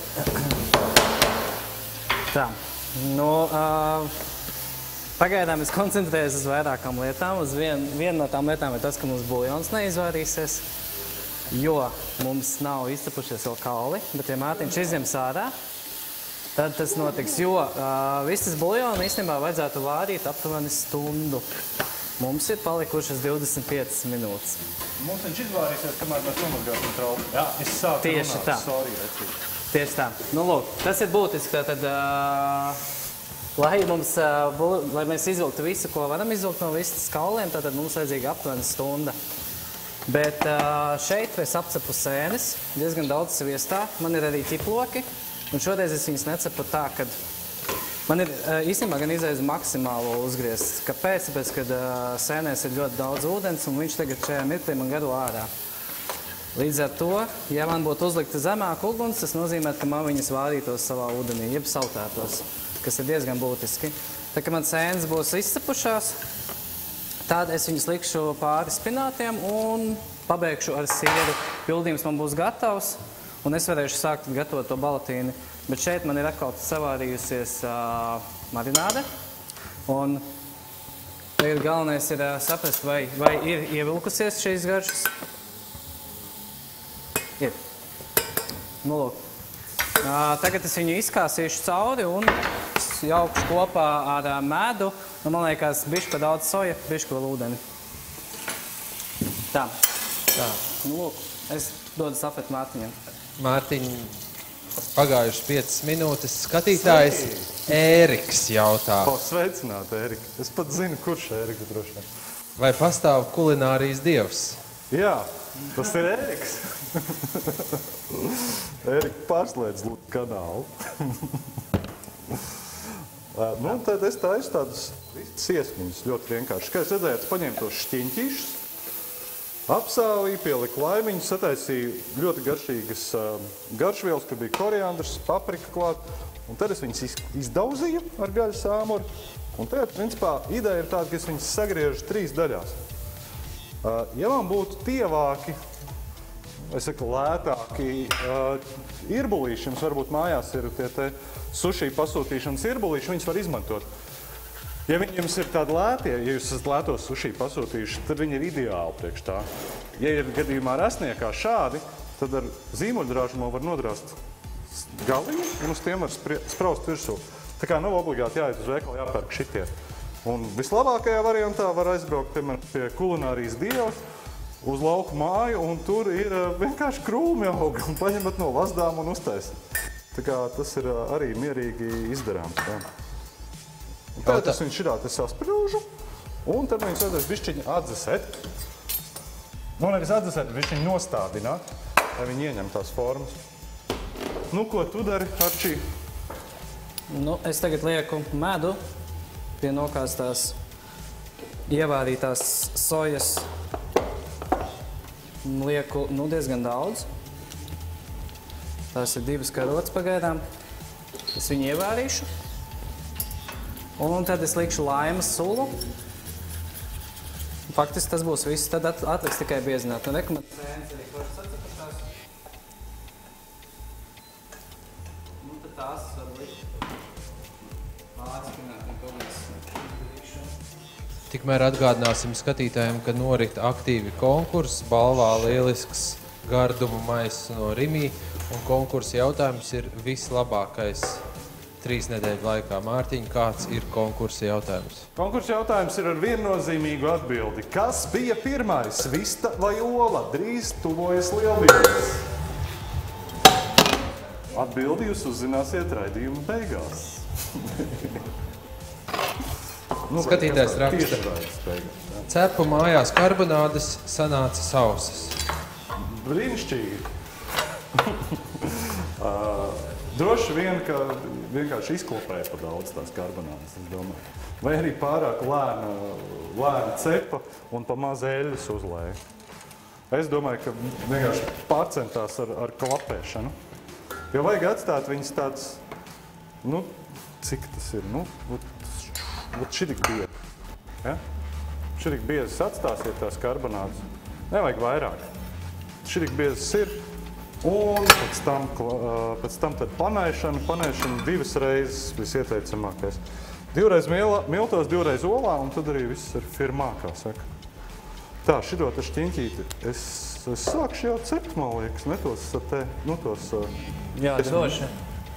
Tā, nu, pagaidām es koncentrējos uz vairākām lietām. Uz vienu no tām lietām ir tas, ka mums buljons neizvairīsies, jo mums nav izcepušies vēl kauli, bet ja Mārtiņš izņems ārā, tad tas notiks, jo viss tas buljonu īstenībā vajadzētu vārīt aptuveni stundu. Mums ir palikušas 25 minūtes. Mums viņš izvārīsies, kamēr mēs nomazgāsim trauku. Jā, es sāku Tieši runāt. tā. Sorry, Reci. Tieši tā. Nu, lūk, tas ir būtiski. Tātad, lai mēs izvilktu visu, ko varam izvilkt no vistas kauliem, tad mums vajadzīga aptuveni stunda. Bet šeit es apcepu sēnes, diezgan daudz sviestā. Man ir arī ķiploki, un šoreiz es viņus necepu tā, kad man ir īstenībā gan izaiz maksimālo uzgriezt. Kāpēc? Tāpēc, kad sēnēs ir ļoti daudz ūdens, un viņš tagad šajā mirklī man garo ārā. Līdz ar to, ja man būtu uzlikta zemāka uguns, tas nozīmē, ka man viņas vārītos savā ūdenī, jeb saltētos, kas ir diezgan būtiski. Tā, kad man sēnes būs izcepušās, tad es viņus likšu pāri spinātiem un pabeigšu ar sieru. Pildījums man būs gatavs, un es varēšu sākt gatavot to balatīni. Bet šeit man ir atkal savārījusies marināde, un tagad galvenais ir saprast, vai ir ievilkusies šīs garšas. Ir. Nu, lūk. Tagad es viņu izkāsīšu cauri un jaukšu kopā ar medu. Man liekas, bišķi pa daudz soja, bišķi vēl ūdeni. Tā. Nu, lūk. Es dodu stafeti Mārtiņam. Mārtiņ, pagājušas 5 minūtes. Skatītājs Ēriks jautā. Sveicināt, Ērika. Es pat zinu, kurš Ērika droši vien. Vai pastāv kulinārijas dievs? Jā, tas ir Ēriks. Ērika pārslēdz kanālu. Nu, tad es taisu tādas ciesmiņas ļoti vienkārši. Kā jūs redzējāt, paņēmu tos šķiņķīšus, apsālīju, pieliku laimiņus, sataisīju ļoti garšīgas garšvielas, kur bija koriandrs, paprika klāt, un tad es viņas izdauzīju ar gaļas āmuru. Un tad, principā, ideja ir tāda, ka es viņas sagriežu 3 daļās. Ja man būtu tievāki, es saku, lētāki irbulīši, jums varbūt mājās ir tie te suši pasūtīšanas irbulīši, viņus var izmantot. Ja viņi jums ir tādi lētie, ja jūs esat lētos suši pasūtījuši, tad viņi ir ideāli priekš tā. Ja ir gadījumā resniekā šādi, tad ar zīmuļdrāžumu var nodrāst galiņi, un uz tiem var spraust virsū. Tā kā nav obligāti jāiet uz veikalu, jāpērk šitie. Un vislabākajā variantā var aizbraukt, piemēram, pie kulinārijas dievas, uz lauku māju, un tur ir vienkārši krūmi aug, un paņemat no vazdām un uztaisat. Tā kā tas ir arī mierīgi izdarāms. Jā. Un tad es viņu šitā sasprūžu, un tad viņus vajadzēs bišķiņi atdzesēt. Nu, nevis atdzesēt, bišķiņi nostādināt, lai viņi ieņem tās formas. Nu, ko tu dari, Arčī? Nu, es tagad lieku medu pie nokāstās ievārītās sojas. Lieku diezgan daudz. Tās ir 2 karotes pagaidām. Es viņu ievārīšu. Un tad es likšu laimas sulu. Faktiski tas būs viss. Tad atliks tikai biezināt. Un rekomendācijas arī pašas atcepašās. Nu, tad tās var likt. Tikmēr atgādināsim skatītājiem, ka norit aktīvi konkurss, balvā lielisks gardumu maiss no Rimī, un konkursa jautājums ir vislabākais 3 nedēļu laikā. Mārtiņ, kāds ir konkursa jautājums? Konkursa jautājums ir ar viennozīmīgu atbildi. Kas bija pirmais, vista vai ola? Drīz tuvojas lielbīnes. Atbildi jūs uzzināsiet raidījuma beigās. Skatītājs raksta. Cepu mājās karbonādes sanāca sausas. Brīnišķīgi. Droši vien, ka vienkārši izklopēja pa daudz tās karbonādes, es domāju. Vai arī pārāk lēna cepa un pa maz eļļas uzlēja. Es domāju, ka vienkārši pārcentās ar klapēšanu. Jo vajag atstāt viņas tāds, nu, cik tas ir, nu, šitik biezi. Ja? Šitik biezes atstāsiet tās karbonādes. Nevajag vairāk. Šitik biezes ir. Un pēc tam tad panēšana 2 reizes visieteicamākais. 2 reizes miltos, 2 reizes olā, un tad arī viss ir firmā, kā saka. Tā, šito te šķiņķīti. Es sākšu jau cept, man liekas, ne tos te, nu tos... Jā, droši.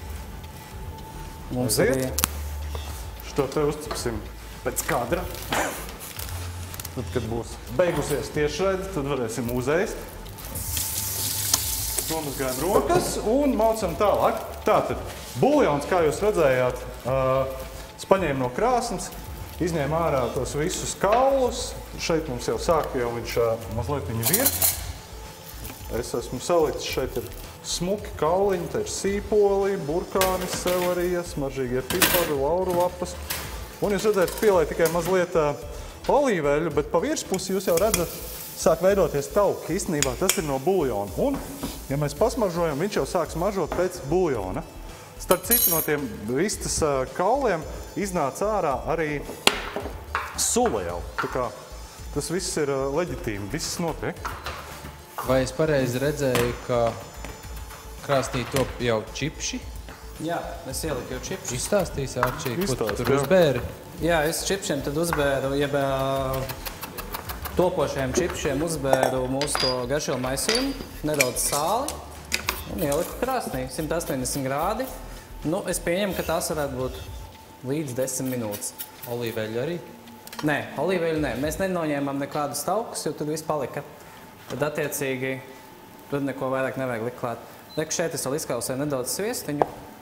Mums arī... Šito te uzcepsim pēc kadra. Tad, kad būs beigusies tiešraide, tad varēsim uzēst. Nomazgājam rokas un maucam tālāk. Tātad, buljons, kā jūs redzējāt, es paņēmu no krāsnes, izņēmu ārā tos visus kaulus. Šeit mums jau sāk, jau viņš mazliet viņi vir. Es esmu salicis, šeit ir smuki kauliņi, te ir sīpoli, burkāni, selerijas, maržīgie pipari, lauru lapas. Un jūs redzēt, pielēju tikai mazliet olīveļu, bet pa virspusi jūs jau redzat, sāk veidoties tauki. Īstenībā tas ir no buljona. Un, ja mēs pasmaržojam, viņš jau sāk smaržot pēc buljona. Starp citu, no tiem vistas kauliem iznāca ārā arī sula jau. Tā kā tas viss ir leģitīmi, viss notiek. Vai es pareizi redzēju, ka krāsnī top jau čipši? Jā, es ieliku jau čipši. Izstāstīsi, Arčī, ko tur uzbēri? Jā, es čipšiem tad uzbēru, jeb topošajiem čipšiem uzbēru mūsu to garšvielu maisījumu, nedaudz sāli un ieliku krāsnī, 180 grādi. Nu, es pieņemu, ka tās varētu būt līdz 10 minūtes. Olīveļu arī? Nē, olīveļu nē. Mēs nenoņēmām nekādus taukus, jo tad viss palika. Tad attiecīgi, tad neko vairāk nevajag likt klāt. Reku šeit es vēl izkausēju nedaudz sviestiņu.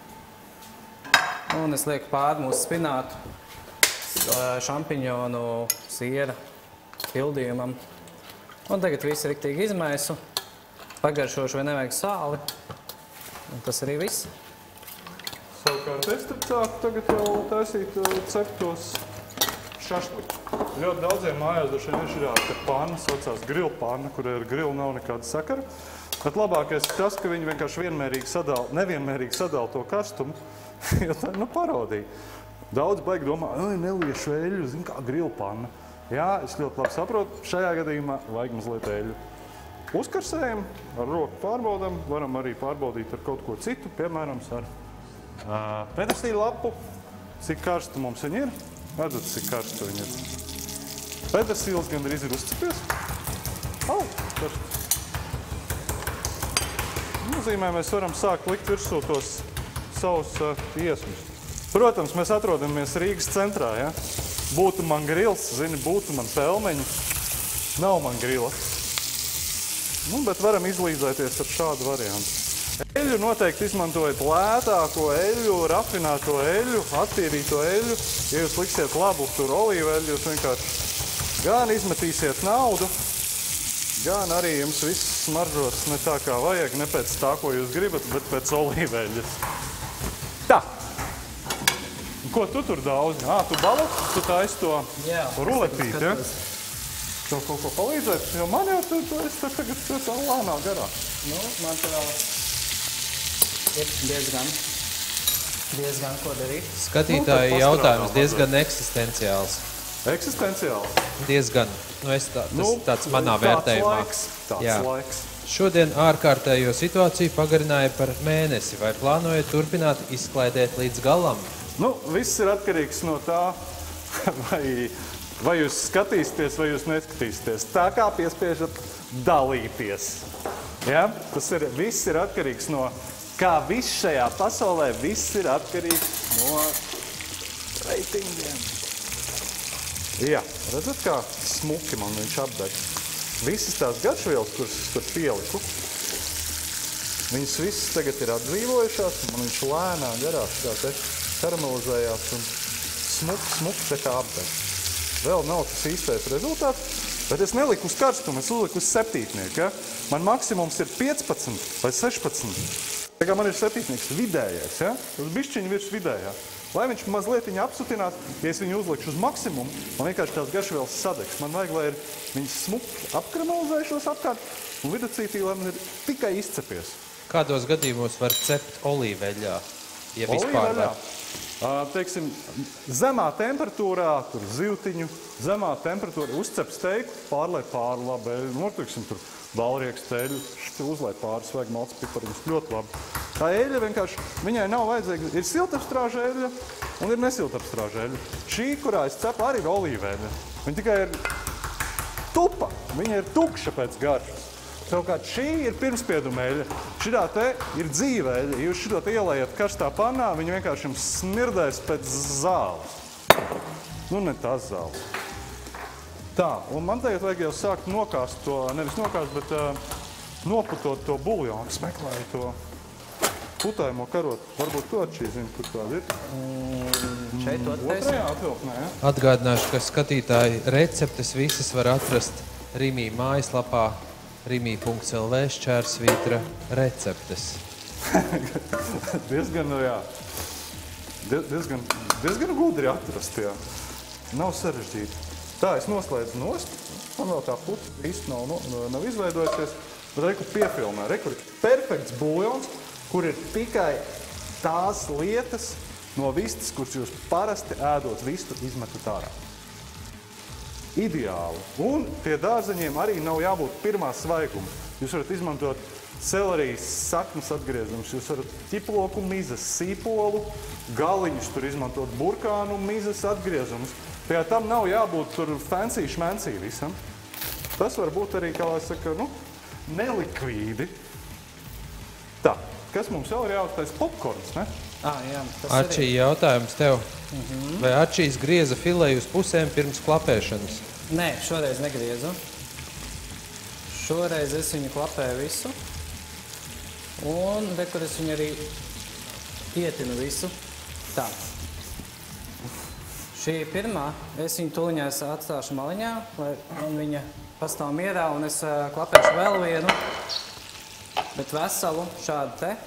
Un es lieku pāri mūsu spinātu, šampiņonu, siera pildījumam. Un tagad visu riktīgi izmaisu. Pagaršošu, vai nevajag sāli. Un tas arī viss. Savukārt es tad sāku tagad jau taisīt ceptos šašliku. Ļoti daudziem mājās droši vien ir šī panna, saucās grillpanna, kur ar grillu nav nekāda sakara. Bet labākais ir tas, ka viņi vienkārši nevienmērīgi sadala to karstumu, jo tā ir parodija. Daudz baigi domā, neliešu eļļu, zin kā grillpanna. Jā, es ļoti labi saprotu, šajā gadījumā vajag mazliet eļļu. Uzkarsējam, ar roku pārbaudam, varam arī pārbaudīt ar kaut ko citu, piemēram, ar petersīļu lapu, cik karstu mums viņi ir. Redzat, cik karstu viņi ir. Petersīls gandrīz ir uzcepies. Karsts. nozīmē, mēs varam sākt likt virsū tos savus iesmus. Protams, mēs atrodamies Rīgas centrā, ja? Būtu man grils, zini, būtu man pelmeņi. Nav man grila. Nu, bet varam izlīdzēties ar šādu variantu. Eļu noteikti izmantojat lētāko eļu, rafinēto eļu, attīrīto eļu. Ja jūs liksiet labu tur olīveļu, jūs vienkārši gan izmetīsiet naudu, gan arī jums viss smaržos ne tā kā vajag, ne pēc tā, ko jūs gribat, bet pēc olīveļas. Tā. Ko tu tur daudz? Tu balu? Tu taisi to ruletīt, ja? Tev kaut ko palīdzēt? Jo man jau es tagad tā lēnā garā. Nu, man te vēl ir diezgan ko darīt. Skatītāji jautājums diezgan eksistenciāls. Eksistenciāls? Diezgan. Tas tāds manā vērtējumā. Tāds laiks. Šodien ārkārtējo situāciju pagarināja par mēnesi. Vai plānojat turpināt izklaidēt līdz galam? Viss ir atkarīgs no tā, vai jūs skatīsieties, vai jūs neskatīsieties. Tā kā piespiežat dalīties. Ja? Viss ir atkarīgs no, kā viss šajā pasaulē, viss ir atkarīgs no reitingiem. Jā, redzat, kā smuki man viņš apdeg. Visas tās garšvielas, kuras es tur pieliku, viņas visas tagad ir atdzīvojušās, un man viņš lēnā garās kā te karamelizējās un smuki te kā apdeg. Vēl nav tas īstais rezultāts, bet es neliku uz karstumu, es uzliku uz septītnieku. Ja? Man maksimums ir 15 vai 16. Tā kā man ir septītnieks vidējais, ja? Uz bišķiņu virs vidējā. Lai viņš mazliet apsutinās, ja es viņu uzlikšu uz maksimumu, man vienkārši tās garšvielas sadegs. Man vajag, lai viņas smuki apkaramelizējušos apkārt, un viducītī, lai man ir tikai izcepies. Kādos gadījumos var cept olīveļā, ja vispār var? Teiksim, zemā temperatūrā, tur zivtiņu, zemā temperatūra uzcep steiku, pārlai pāri labi, teiksim, tur balrieks teļu, uzlai pāri, svaigu malts pipariņus, ļoti labi. Tā eļļa vienkārši, viņai nav vajadzīga, ir siltapstrāža eļļa un ir nesiltapstrāža eļļa. Šī, kurā es cepu, arī ir olīveļa. Viņa tikai ir tupa, viņa ir tukša pēc garšas. Savukārt šī ir pirmspieduma eļļa. Šitā te ir dzīve eļļa. Ja jūs šito ielējat karstā pannā, viņa vienkārši jums smirdēs pēc zāles. Ne tās zāles. Tā, un man tagad vajag jau sākt nokāst to, nevis nokāst, bet noputot to buljonu. Es meklēju to putējumu karotu. Varbūt to atšķī zinu, kur tāda ir. Šeit otrajā atvilknē, ja? Atgādināšu, ka skatītāji receptes visas var atrast Rimī mājaslapā rimī.lv/receptes. Diezgan gudri atrast, jā. Nav sarežģīti. Tā, es noslēdzu nost. Man vēl tā puta īsti nav izveidojusies. Bet reku piefilmē. Reku ir perfekts buljons, kur ir tikai tās lietas no vistas, kuras jūs parasti ēdot vistu, izmetat ārā. Ideāli. Un tie dārzeņiem arī nav jābūt pirmā svaiguma. Jūs varat izmantot celerijas saknes atgriezumus, jūs varat ķiploku mizas, sīpolu, galiņus, tur izmantot burkānu mizas atgriezumus. Pie tam nav jābūt tur fancy šmencī visam. Tas var būt arī, kā lai saka, nelikvīdi. Tā, kas mums vēl ir jāuztais popkorns, ne? Jā, Arčī, jautājums tev. Vai Arčīs grieza fileju uz pusēm pirms klapēšanas? Nē, šoreiz negriezu. Šoreiz es viņu klapēju visu. Un kur es viņu arī ietinu visu. Tā. Šī pirmā, es viņu tuliņās atstāšu maliņā, lai viņa pastāv mierā, un es klapēšu vēl vienu, bet veselu šādu te.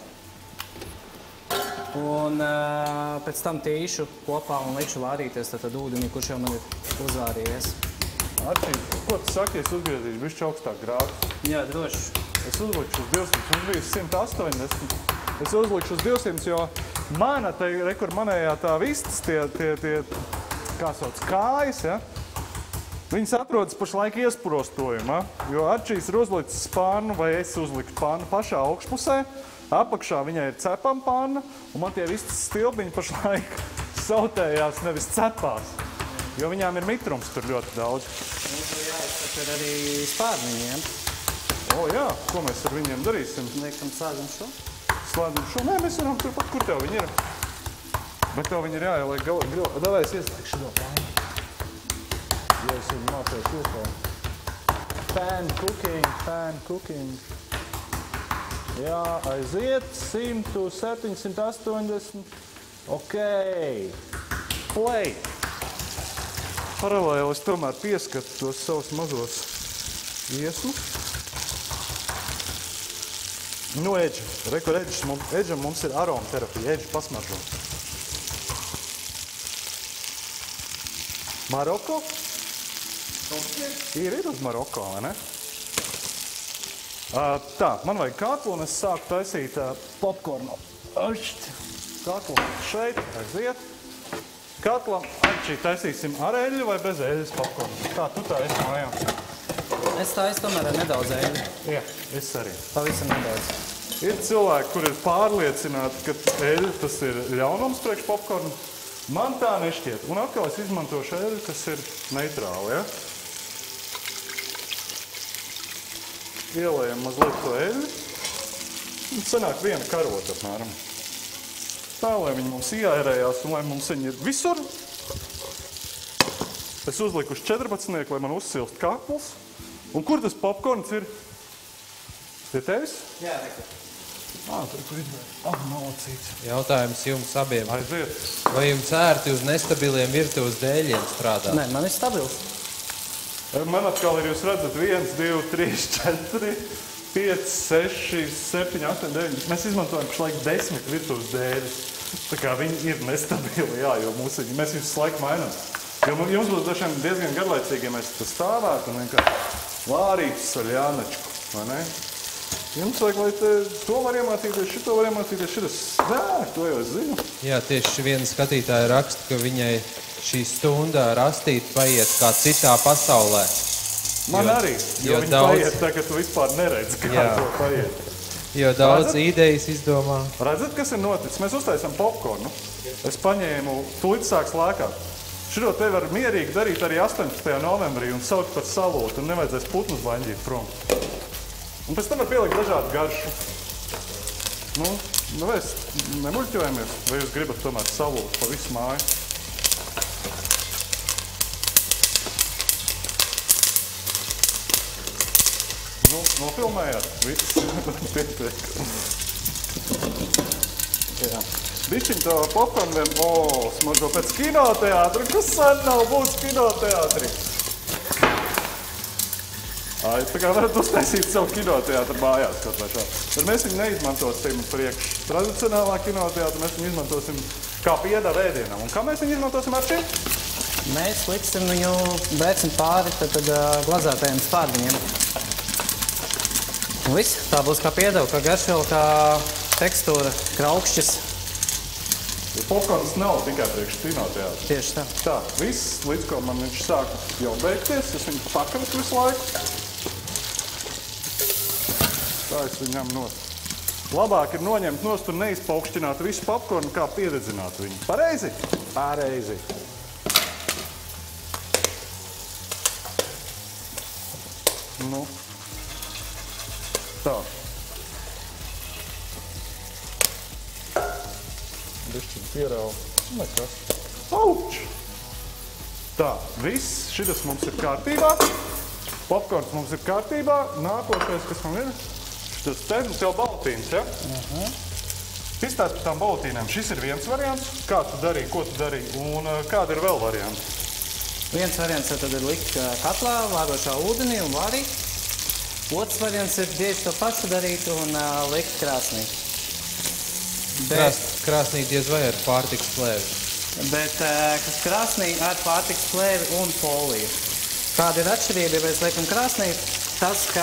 Un pēc tam tīšu kopā un likšu vārīties tad ūdeni, kurš jau man ir uzvārījies. Arčī, ko tu saki, es uzgriezīšu bišķi augstāk grādu? Jā, droši. Es uzlikšu uz 200, mums bija 180. Es uzlikšu uz 200, jo mana, kur manējā tā vistas, tie kā sauc, kājas, ja? Viņas atrodas pašlaik iesprostojumā, jo Arčīs ir uzlicis pannu, vai es uzliktu pannu pašā augšpusē. Apakšā viņai ir cepama panna, un man tie vistas stilbiņi pašlaik sautējās, nevis cepās, jo viņām ir mitrums tur ļoti daudz. Mums ir jāizsaka arī spārniņiem. Jā, ko mēs ar viņiem darīsim? Liekam, slēdzam šo. Slēdzam šo. Nē, mēs varam turpat, kur tev viņi ir. Bet tev viņi ir jāieliek galā. Davai es ieslēgšu šo pāņu. Ja es viņu mācēju kopā. Pan cooking. Jā, aiziet. 100, 780. Ok. Play. Paralēli es tomēr pieskatu tos savus mazos iesmus. Nu, Edži. Reku, Edžam mums ir aromaterapija. Edži, pasmaržo. Maroko? Ir uz Maroko, vai ne? Tā, man vajag katlu, un es sāku taisīt popkornu. Katlu šeit, aiziet. Katlam, Arčī, taisīsim ar eļļu vai bez eļļas popkornu? Kā tu tā esi mājā? Es taisu tomēr ar nedaudz eļļu. Jā, es arī. Pavisam nedaudz. Ir cilvēki, kur ir pārliecināti, ka eļļa tas ir ļaunums priekš popkornu. Man tā nešķiet. Un atkal es izmantošu eļļu, kas ir neitrāla, ja? Ielējam mazliet to eļļu. Un sanāk viena karota apmēram. Tā, lai viņi mums ieairējās un lai mums viņi ir visur. Es uzliku uz 14, lai man uzsilst kakls. Un kur tas popkorns ir? Pie tevis? Jā, reku. Tur ir. Malacīts. Jautājums jums abiem. Aiziet. Vai jums ērti uz nestabiliem virtuves dēļiem strādāt? Nē, man ir stabils. Man atkal ir, jūs redzat, 1, 2, 3, 4, 5, 6, 7, 8, 9. Mēs izmantojam pašlaik 10 virtuves dēļus. Tā kā viņi ir nestabili, jā, jo mēs visu laiku mainām. Jo jums būs diezgan garlaicīgi, ja mēs tas stāvētu un vienkārši vārītu saļānačku, vai ne? Jums vajag, lai to var iemācīties, šito var iemācīties, šitas. Nē, to jau es zinu. Jā, tieši viena skatītāja raksta, ka viņai šī stunda rastīt paiet kā citā pasaulē. Man arī, jo viņi paiet tā, ka tu vispār neredzi, kā to paiet. Jo daudz idejas izdomā. Redzat, kas ir noticis? Mēs uztaisam popkornu. Es paņēmu, tūlīt sāks lēkāt. Šito te var mierīgi darīt arī 18. novembrī un saukt par salūtu un nevajadzēs putnus vaņģīt prom. Un pēc tam var pielikt dažādu garšu. Nu, mēs nemuļķojamies, vai jūs gribat tomēr salūtu pa visu māju? Nu, nofilmējāt? Viss pietiek. Jā. Bišķiņ to popkornu vien, smaržo pēc kinoteātra. Kas sen nav būs kinoteātri? Tā kā varat uztaisīt savu kinoteātru mājās kaut vai šādi. Bet mēs viņu neizmantosim priekš tradicionālā kinoteātra, mēs viņu izmantosim kā piedara ēdienam. Un kā mēs viņu izmantosim ar šim? Mēs liksim viņu, brēcim pāri tad glazētajiem spārdiņiem. Un viss, tā būs kā piedeva, kā garšviela, kā tekstūra, kraukšķis. Popkorns nav tikai priekš kinoteātra. Tieši tā. Tā, viss, līdz ko man viņš sāka jau beigties, es viņu pakaļu visu laiku. Tā es viņam nost. Labāk ir noņemt nost un neizpaukšķināt visu popkornu, kā pieredzināt viņu. Pareizi? Pareizi. Nu. Tā. Bišķiņ pierauj. Nekas. Auč! Tā, viss, šitas mums ir kārtībā. Popkorns mums ir kārtībā. Nākošais, kas man ir? Šitas te mums jau baltīns, ja? Izstāst par tām baltīnēm. Šis ir viens variants. Kā tu darīji, ko tu darīji un kāda ir vēl varianti? Viens variants tad ir likt katlā, vārošā ūdenī un vārīt. Otrs variants ir tieši to pašu darīt un likt krāsnī. Krāsnī diez vai ar pārtikas plēvi. Bet krāsnī ar pārtikas plēvi un foliju. Kāda ir atšķirība, ja mēs liekam krāsnī? Tas, ka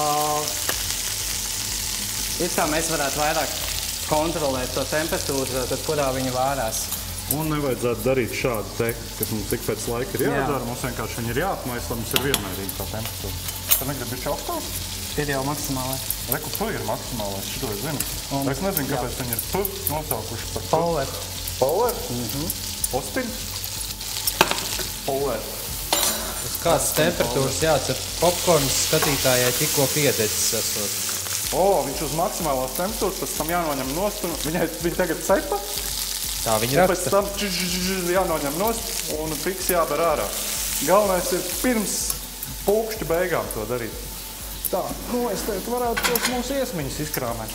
it kā mēs varētu vairāk kontrolēt to temperatūru, tad kurā viņa vārās. Un nevajadzētu darīt šādu te, kas mums tik pēc laika ir jādara. Mums vienkārši viņi ir jāapmaisa, lai mums ir vienmērīgi tā temperatūra. Tad negribu bišķi augstās? Ir jau maksimālais. Reku P ir maksimālais, šito es zinu. Es nezinu, kāpēc viņi ir P nosaukuši par P. Power. Power? Ostin? Power. Es Kādas temperatūras jācer popkorns skatītājai tikko piededzis esot? Viņš uz maksimālās temperatūras, pēc tam jānoņem nost, un viņa tagad cepa. Tā viņa raksta. Pēc tam jānoņem nost un fiks jāber ārā. Galvenais ir pirms pulkšķa beigām to darīt. Tā, es teiktu, varētu tos mūsu iesmiņas izkrāmēt.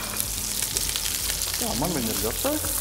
Jā, man viņa ir gatavi.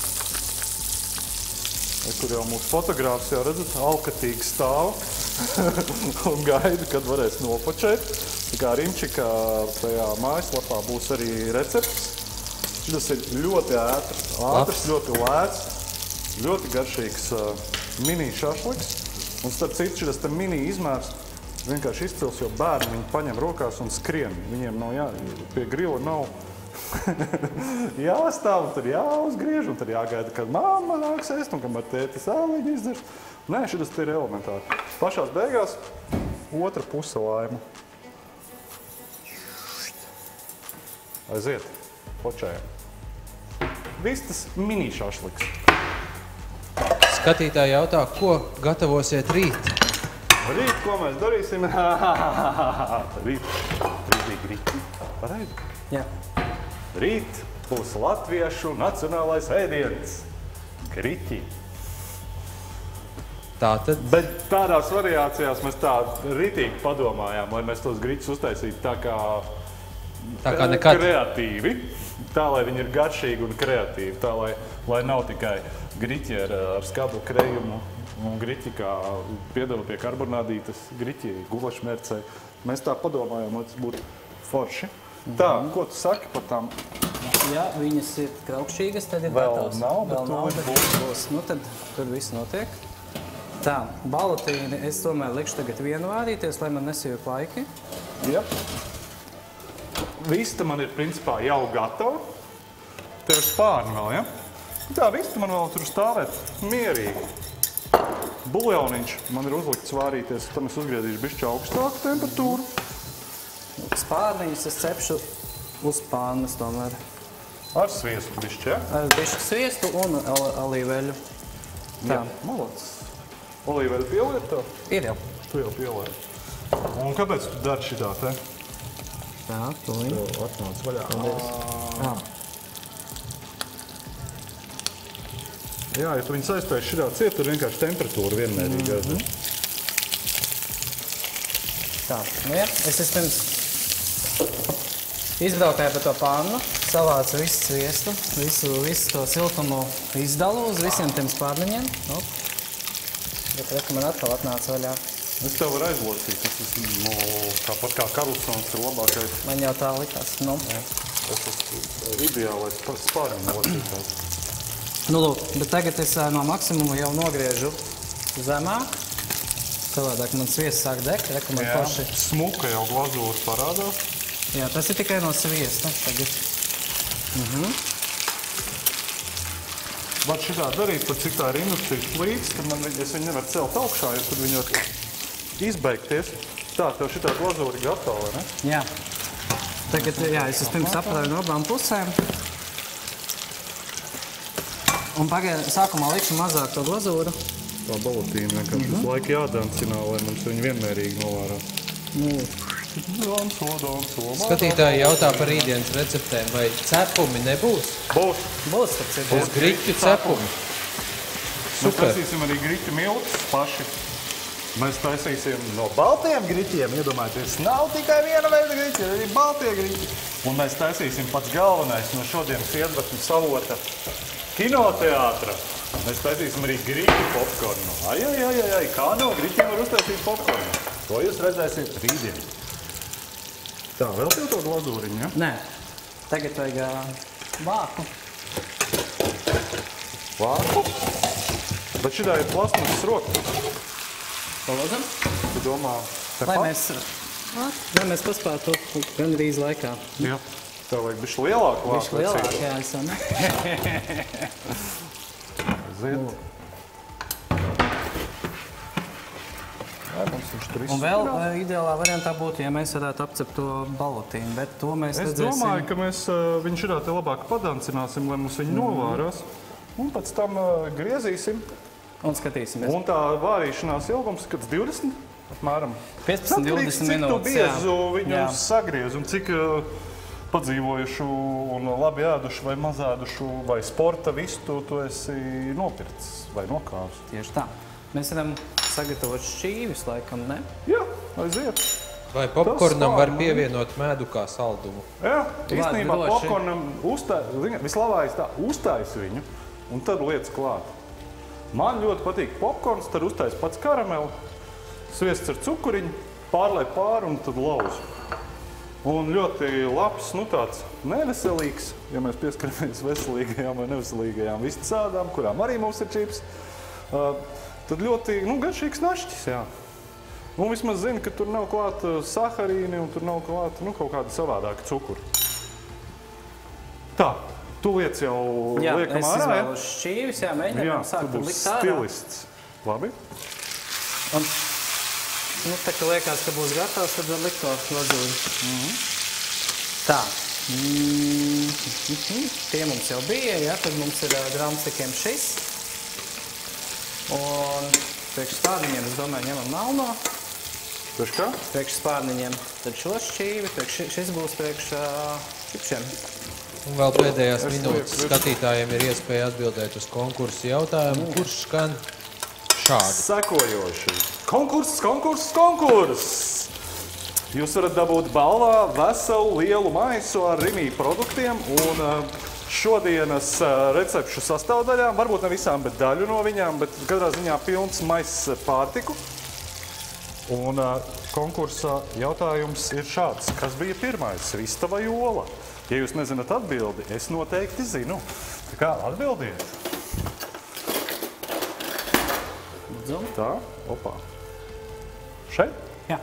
Tur jau mūsu fotogrāfs jau redzat, alkatīgi stāv un gaida, kad varēs nopačēt. Tā kā Rimčika tajā mājaslapā būs arī recepts. Šis ir ļoti ātrs, ļoti lēts, ļoti garšīgs mini šašliks. Un starp citu, šis mini izmērs vienkārši izcils, jo bērni viņi paņem rokās un skrien. Viņiem nav pie grila nav jāstāv, un tad jāuzgriež, un tad jāgaida, kad mamma nāks ēst, un kamēr tētis āliņu izdzers. Nē, šis ir elementāri. Pašās beigās otra puse laima. Aiziet, počējam. Vistas mini šašliks. Skatītāji jautā, ko gatavosiet rīt? Rīt, ko mēs darīsim? Rīt griti. Pareizi? Jā. Rīt būs latviešu nacionālais ēdiens. Griķi. Tātad? Bet tādās variācijās mēs tā ritīgi padomājām, lai mēs tos griķus uztaisītu tā kā nekad. Kreatīvi. Tā, lai viņi ir garšīgi un kreatīvi. Tā, lai nav tikai griķi ar skābu krejumu un griķi, kā piedeva pie karbonādītas, griķi gulašmērcei. Mēs tā padomājām, lai tas būtu forši. Tā, ko tu saki par tām? Ja viņas ir kraukšķīgas, tad ir gatavs. Vēl nav, bet būs. Nu, tad tur viss notiek. Tā, balotīni es tomēr likšu tagad vienu vārīties, lai man nesīju laiki. Jā. Vista man ir principā jau gatava. Tev ir spārni vēl, ja? Tā, vista man vēl tur stāvēt mierīgi. Buljoniņš man ir uzlikts vārīties, tam es uzgriezīšu bišķi augstāku temperatūru. Spārniņus es cepšu uz pānas tomēr. Ar sviestu bišķi, ja? Ar bišķi sviestu un olīveļu. Tā. Malacis. Olīveļu pieliet tev? Ir jau. Tu jau pieliet. Un kāpēc tu dari šitā te? Tā, tuliņ. Atnāc vaļā. Jā, ja tu viņus aizspēj šitā ciet, tur vienkārši temperatūra vienmērīga. Tā, nu jā, es vispirms izbraukāju pa to pannu, savācu visu sviestu, visu to siltumu izdalu uz visiem tiem spārniņiem. Bet reku man atkal atnāca vaļā. Es tev varu aizlocīt, tas tāpat kā Karlsons ir labākais. Man jau tā likās, nu. Tas ir ideālais spārniņu locītājs. Nu, lūk, bet tagad es no maksimuma jau nogriežu zemāk. Savādāk man sviests sāk degt, reku man paši. Smuka jau glazūra parādās. Jā, tas ir tikai no sviesta tagad. Var šitā darīt, pat cik tā ir industrijas plīts, tad es viņu nevaru celt augšā, jo tad viņi var izbeigties. Tā, tev šitā glazūra ir gatava, ne? Jā. Tagad, jā, es vispirms aplēju no abām pusēm. Un sākumā likšu mazāk to glazūru. Tā balotīna vienkārši visu laiku jādancinā, lai mums viņi vienmērīgi novārās. Danco. Skatītāji jautā par rītdienas receptēm, vai cepumi nebūs? Būs. Būs, tad ir. Būs griķu cepumi. Mēs taisīsim arī griķu miltus paši. Mēs taisīsim no baltiem griķiem, iedomājieties, nav tikai viena veida griķi, ir arī baltie griķi. Un mēs taisīsim pats galvenais no šodienas iedvesmas savota kinoteātra. Mēs taisīsim arī griķu popkornu. Ai, kā no griķiem var uztaisīt popkornu? To jūs redzēsiet rītdien. Tā, vēl tev to glazūriņu, ja? Nē, tagad vajag vāku. Vāku? Bet šitā ir plasmasas roka. Palūdzam? Tu domā, Lai mēs paspētu gan drīz laikā. Jā. Tev vajag bišķi lielāku vāku. Bišķi lielāku, jā, esam. Ziet. Un vēl ideālā variantā būtu, ja mēs varētu apcept to balotīnu, bet to mēs redzēsim. Es domāju, ka mēs viņu šitā te labāk padancināsim, lai mums viņi novārās. Un pēc tam griezīsim. Un skatīsimies. Un tā vārīšanās ilgums, kāds 20? apmēram. 15-20 minūtes, cik tu biezu viņu sagriez un cik padzīvojušu un labi ēdušu vai mazēdušu vai sporta vistu tu esi nopircis vai nokāvis. Tieši tā. Mēs varam sagatavot šķīvis, laikam, ne? Jā, aiziet. Vai popkornam var pievienot medu kā saldumu? Jā, īstenībā popkornam vislabākais tā, uztais viņu un tad liec klāt. Man ļoti patīk popkorns, tad uztais pats karamelu, sviests ar cukuriņu, pārlai pāri un tad lauzu. Un ļoti labs, nu tāds neveselīgs, ja mēs pieskaramies veselīgajām vai neveselīgajām vistas ādām, kurām arī mums ir čips, tad ļoti, nu, garšīgs našķis, jā. Un vismaz zini, ka tur nav klāta saharīni un tur nav klāta, nu, kaut kāda savādāka cukura. Tā, tu liec jau liekam ārā, es izvēlu šķīvis, mēģinām sākt likt ārā. Stilists. Labi. Un, nu, tā kā liekas, ka būs gatavs, tad var likt to glazūri. Tā. Tie mums jau bija, tad mums ir drumstickiem šis. Un priekš spārniņiem, es domāju, ņemam melno. Priekš kā? Priekš spārniņiem. Tad šo šķīvi, šis būs priekš čipšiem. Un vēl pēdējās minūtes skatītājiem ir iespēja atbildēt uz konkursu jautājumu, kurš skan šādi. Sekojoši. Konkurss! Jūs varat dabūt balvā veselu lielu maisu ar Rimī produktiem un šodienas recepšu sastāvdaļām, varbūt ne visām, bet daļu no viņām, bet katrā ziņā pilns maiss pārtiku. Un konkursa jautājums ir šāds. Kas bija pirmais, vista vai ola? Ja jūs nezināt atbildi, es noteikti zinu. Tā kā atbildiet. Tā, opā. Šeit? Jā.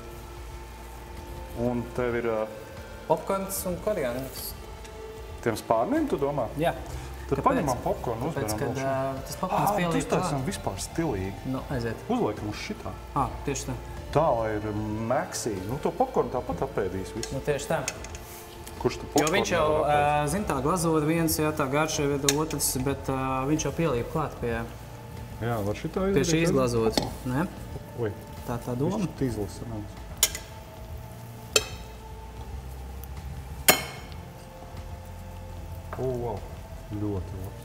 Un tev ir... Popkorns un koriandrs. Tiem spārniem, tu domā? Jā. Tad paņemam popkornu, uzberam vēl šeit. Tas popkorns pielīd klāt. Tas vispār stilīgi. Nu, aiziet. Uzliekam uz šitā. Tieši tā. Tā, lai ir meksī. Nu, to popkornu tāpat apēdīs visu. Nu, tieši tā. Kurš tu popkornu? Jo viņš jau, zin tā glazūra viens, jā, tā garša ir otrs, bet viņš jau pielīd klāt pie... Jā, var šitā pie šīs glazūras, ne? Oi. Tā doma. Viņš tīzlis sanāks. Wow. Ļoti labs.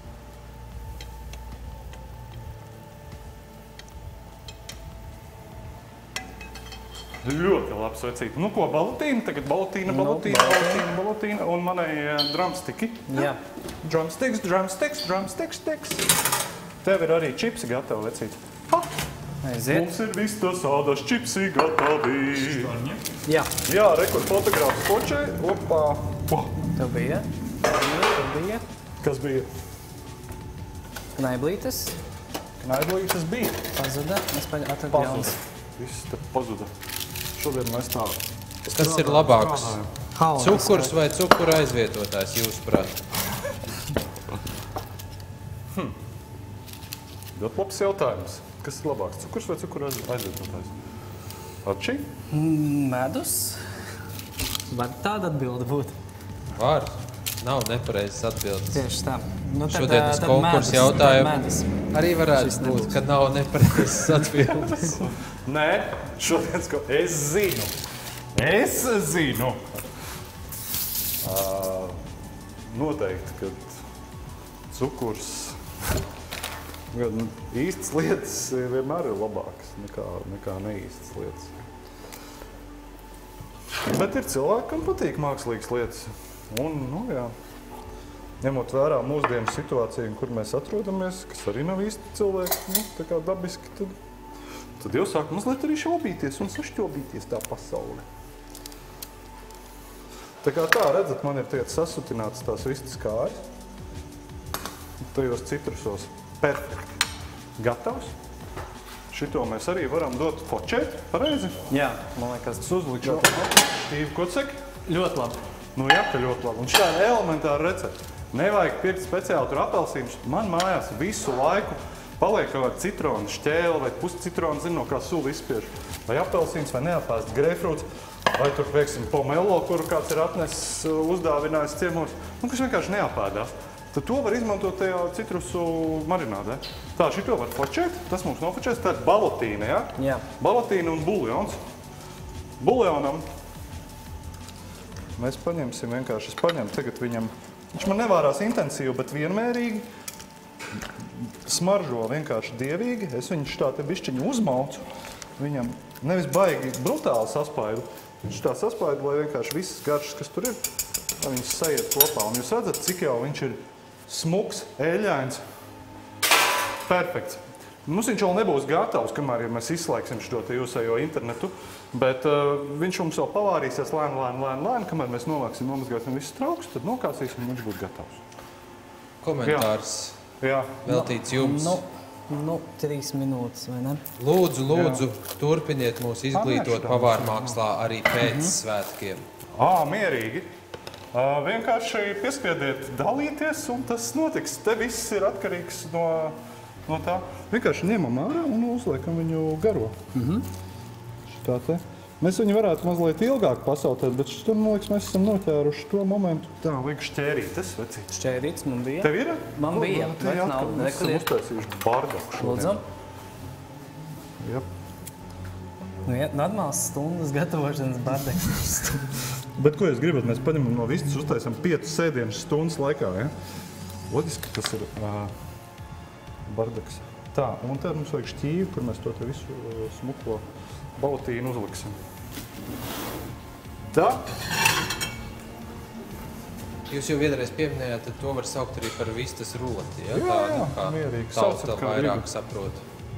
Ļoti labs vecīt. Nu ko, balotīna? Tagad balotīna. Un manai drumstiki. Jā. Drumsticks. Tev ir arī čipsi gatavi, vecīt. Aiziet. Mums ir viss tas ādas čipsi gatavi. Jā. Jā, rekur fotogrāfs kočē. Opā. Tev bija. Kas bija? Knaiblītes. Knaiblītes bija. Pazuda. Mēs atradām jaunas. Viss te pazuda. Šodien mēs tā... Kas ir labāks? Cukurs vai cukura aizvietotājs, jūsuprāt? Ļoti labs jautājums. Kas ir labāks? Cukurs vai cukura aizvietotājs? Atšķi? Medus. Var tāda atbilde būt? Var. Nav nepareizes atbildes. Tieši tā. Nu, šodienas konkursa jautājumu arī varētu būt, ka nav nepareizes atbildes. Nē, šodienas es zinu. Noteikti, ka cukurs īstas lietas vienmēr ir labākas nekā neīstas lietas. Bet ir cilvēki, kam patīk mākslīgas lietas. Un, nu jā, ņemot vērā mūsdienu situāciju, kur mēs atrodamies, kas arī nav īsti cilvēki, nu, tā kā dabiski, tad jau sāk mazliet arī šaubīties un sašķobīties tā pasaule. Tā kā tā, redzat, man ir tagad sasutināts tās vistas kājas. Tajos citrusos perfekti gatavs. Šito mēs arī varam dot fočēt, pareizi? Jā, man liekas. Es uzlikšu štīvi, ko tu saki? Ļoti labi. Nu jā, ka ļoti labi. Un šā ir elementāra recepte. Nevajag pirkt speciāli tur apelsīnus. Man mājās visu laiku paliek kaut kāda citrona šķēle vai puscitrona, zinu, no kā sula izspiež. Vai apelsīns vai neapēsts greifrūts, vai tur, pieksim, pomelo, kuru kāds ir atnesis, uzdāvinājis ciemos. Nu, kas vienkārši neapēdās. tad to var izmantot tajā citrusu marinādē. Tā, šito var fočēt, tas mums nofočēs, tā ir balotīna, ja? Jā. Balotīna un buljons. Buljonam mēs paņemsim vienkārši, es paņemu tagad viņam, viņš man nevārās intensīvi, bet vienmērīgi, smaržo vienkārši dievīgi, es viņu tā te bišķiņu uzmaucu, viņam nevis baigi brutāli saspaidu, viņš tā saspaidu, lai vienkārši visas garšas, kas tur ir, lai viņas sajiet kopā. Un jūs redzat, cik jau viņš ir smuks, eļains, perfekts. Mums viņš vēl nebūs gatavs, kamēr mēs izslēgsim šo te jūsējo internetu, bet viņš mums vēl pavārīsies lēni, kamēr mēs novāksim, nomazgāsim visus traukus, tad nokāsīsim, viņš būs gatavs. Komentārs veltīts jums. 3 minūtes, vai ne? Lūdzu, turpiniet mūs izglītot pavārmākslā arī pēc svētkiem. Mierīgi. Vienkārši piespiediet dalīties, un tas notiks. Te viss ir atkarīgs no tā. Vienkārši ņemam ārā un uzliekam viņu garo. Šitā te. Mēs viņu varētu mazliet ilgāk pasautēt, bet štur, man liekas, mēs esam noķēruši to momentu. Tā, liek šķērītes, vecīt. Šķērītes man bija. Tev ir? Man bija, bet nav. Mēs esam uztaisījuši bardaku šodien. Lūdzam. Jep. Nu, normāls stundas gatavošanas bardakas. Bet ko jūs gribat? Mēs paņemam no vistas, uztaisam 5 sēdienas stundas laikā, ja? Loģiski, tas ir bardaks. Tā, un tad mums vajag šķīvi, kur mēs to te visu smuko balotīnu uzliksim. Tā. Jūs jau vienreiz pieminējāt, tad to var saukt arī par vistas ruleti, ja? Jā, mierīgi. Tauta vairāk saprot.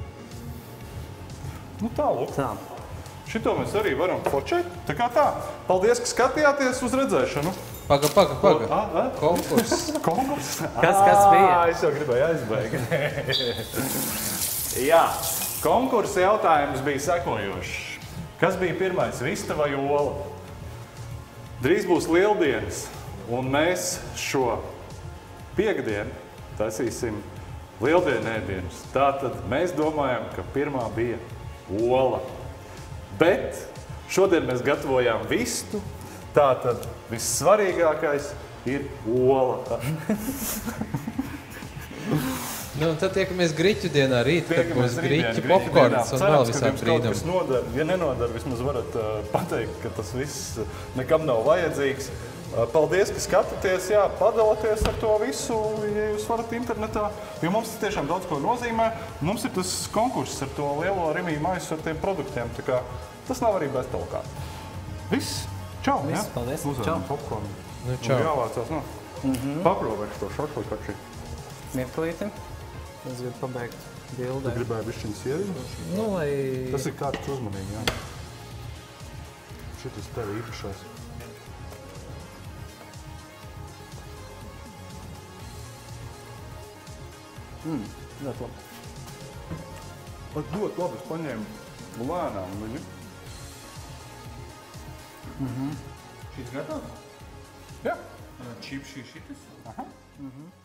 Nu tā, lūk. Tā. Šito mēs arī varam fočēt. Tā kā tā. Paldies, ka skatījāties, uz redzēšanu. Paga. Konkurss. Konkurss? Kas bija? Es jau gribēju aizbeigt. Jā, konkursa jautājums bija sekojošs. Kas bija pirmais, vista vai ola? Drīz būs lieldienas, un mēs šo piekdienu taisīsim lieldienu ēdienus. Tātad mēs domājam, ka pirmā bija ola. Bet šodien mēs gatavojām vistu, tātad vissvarīgākais ir ola. Nu, tad tiekamies griķu dienā rīt, kad būs griķu popkorns un vēl visādi brīnumi. Ja nenodara, vismaz varat pateikt, ka tas viss nekam nav vajadzīgs. Paldies, ka skatāties, jā, padalāties ar to visu, ja jūs varat internetā, jo mums tas tiešām daudz ko nozīmē. Mums ir tas konkurss ar to lielo Rimī maisu ar tiem produktiem, tā kā tas nav arī bez talkā. Viss, čau, jā? Viss, paldies, Uzvedam popkornu. Nu, čau. Un jāvācās, no. Paprovēkšu to šašlikači. Mirklīti. Es gribu pabeigt bildē. Tu gribēji bišķiņas ieriņu? Nu, lai... Tas ir kārtas uzmanīgi, jā. Šitas tev īpašais. Ļoti labi. Pat ļoti labi, es paņēmu lēnām viņu. Šis gatavs? Jā. Čipši šitas? Aha.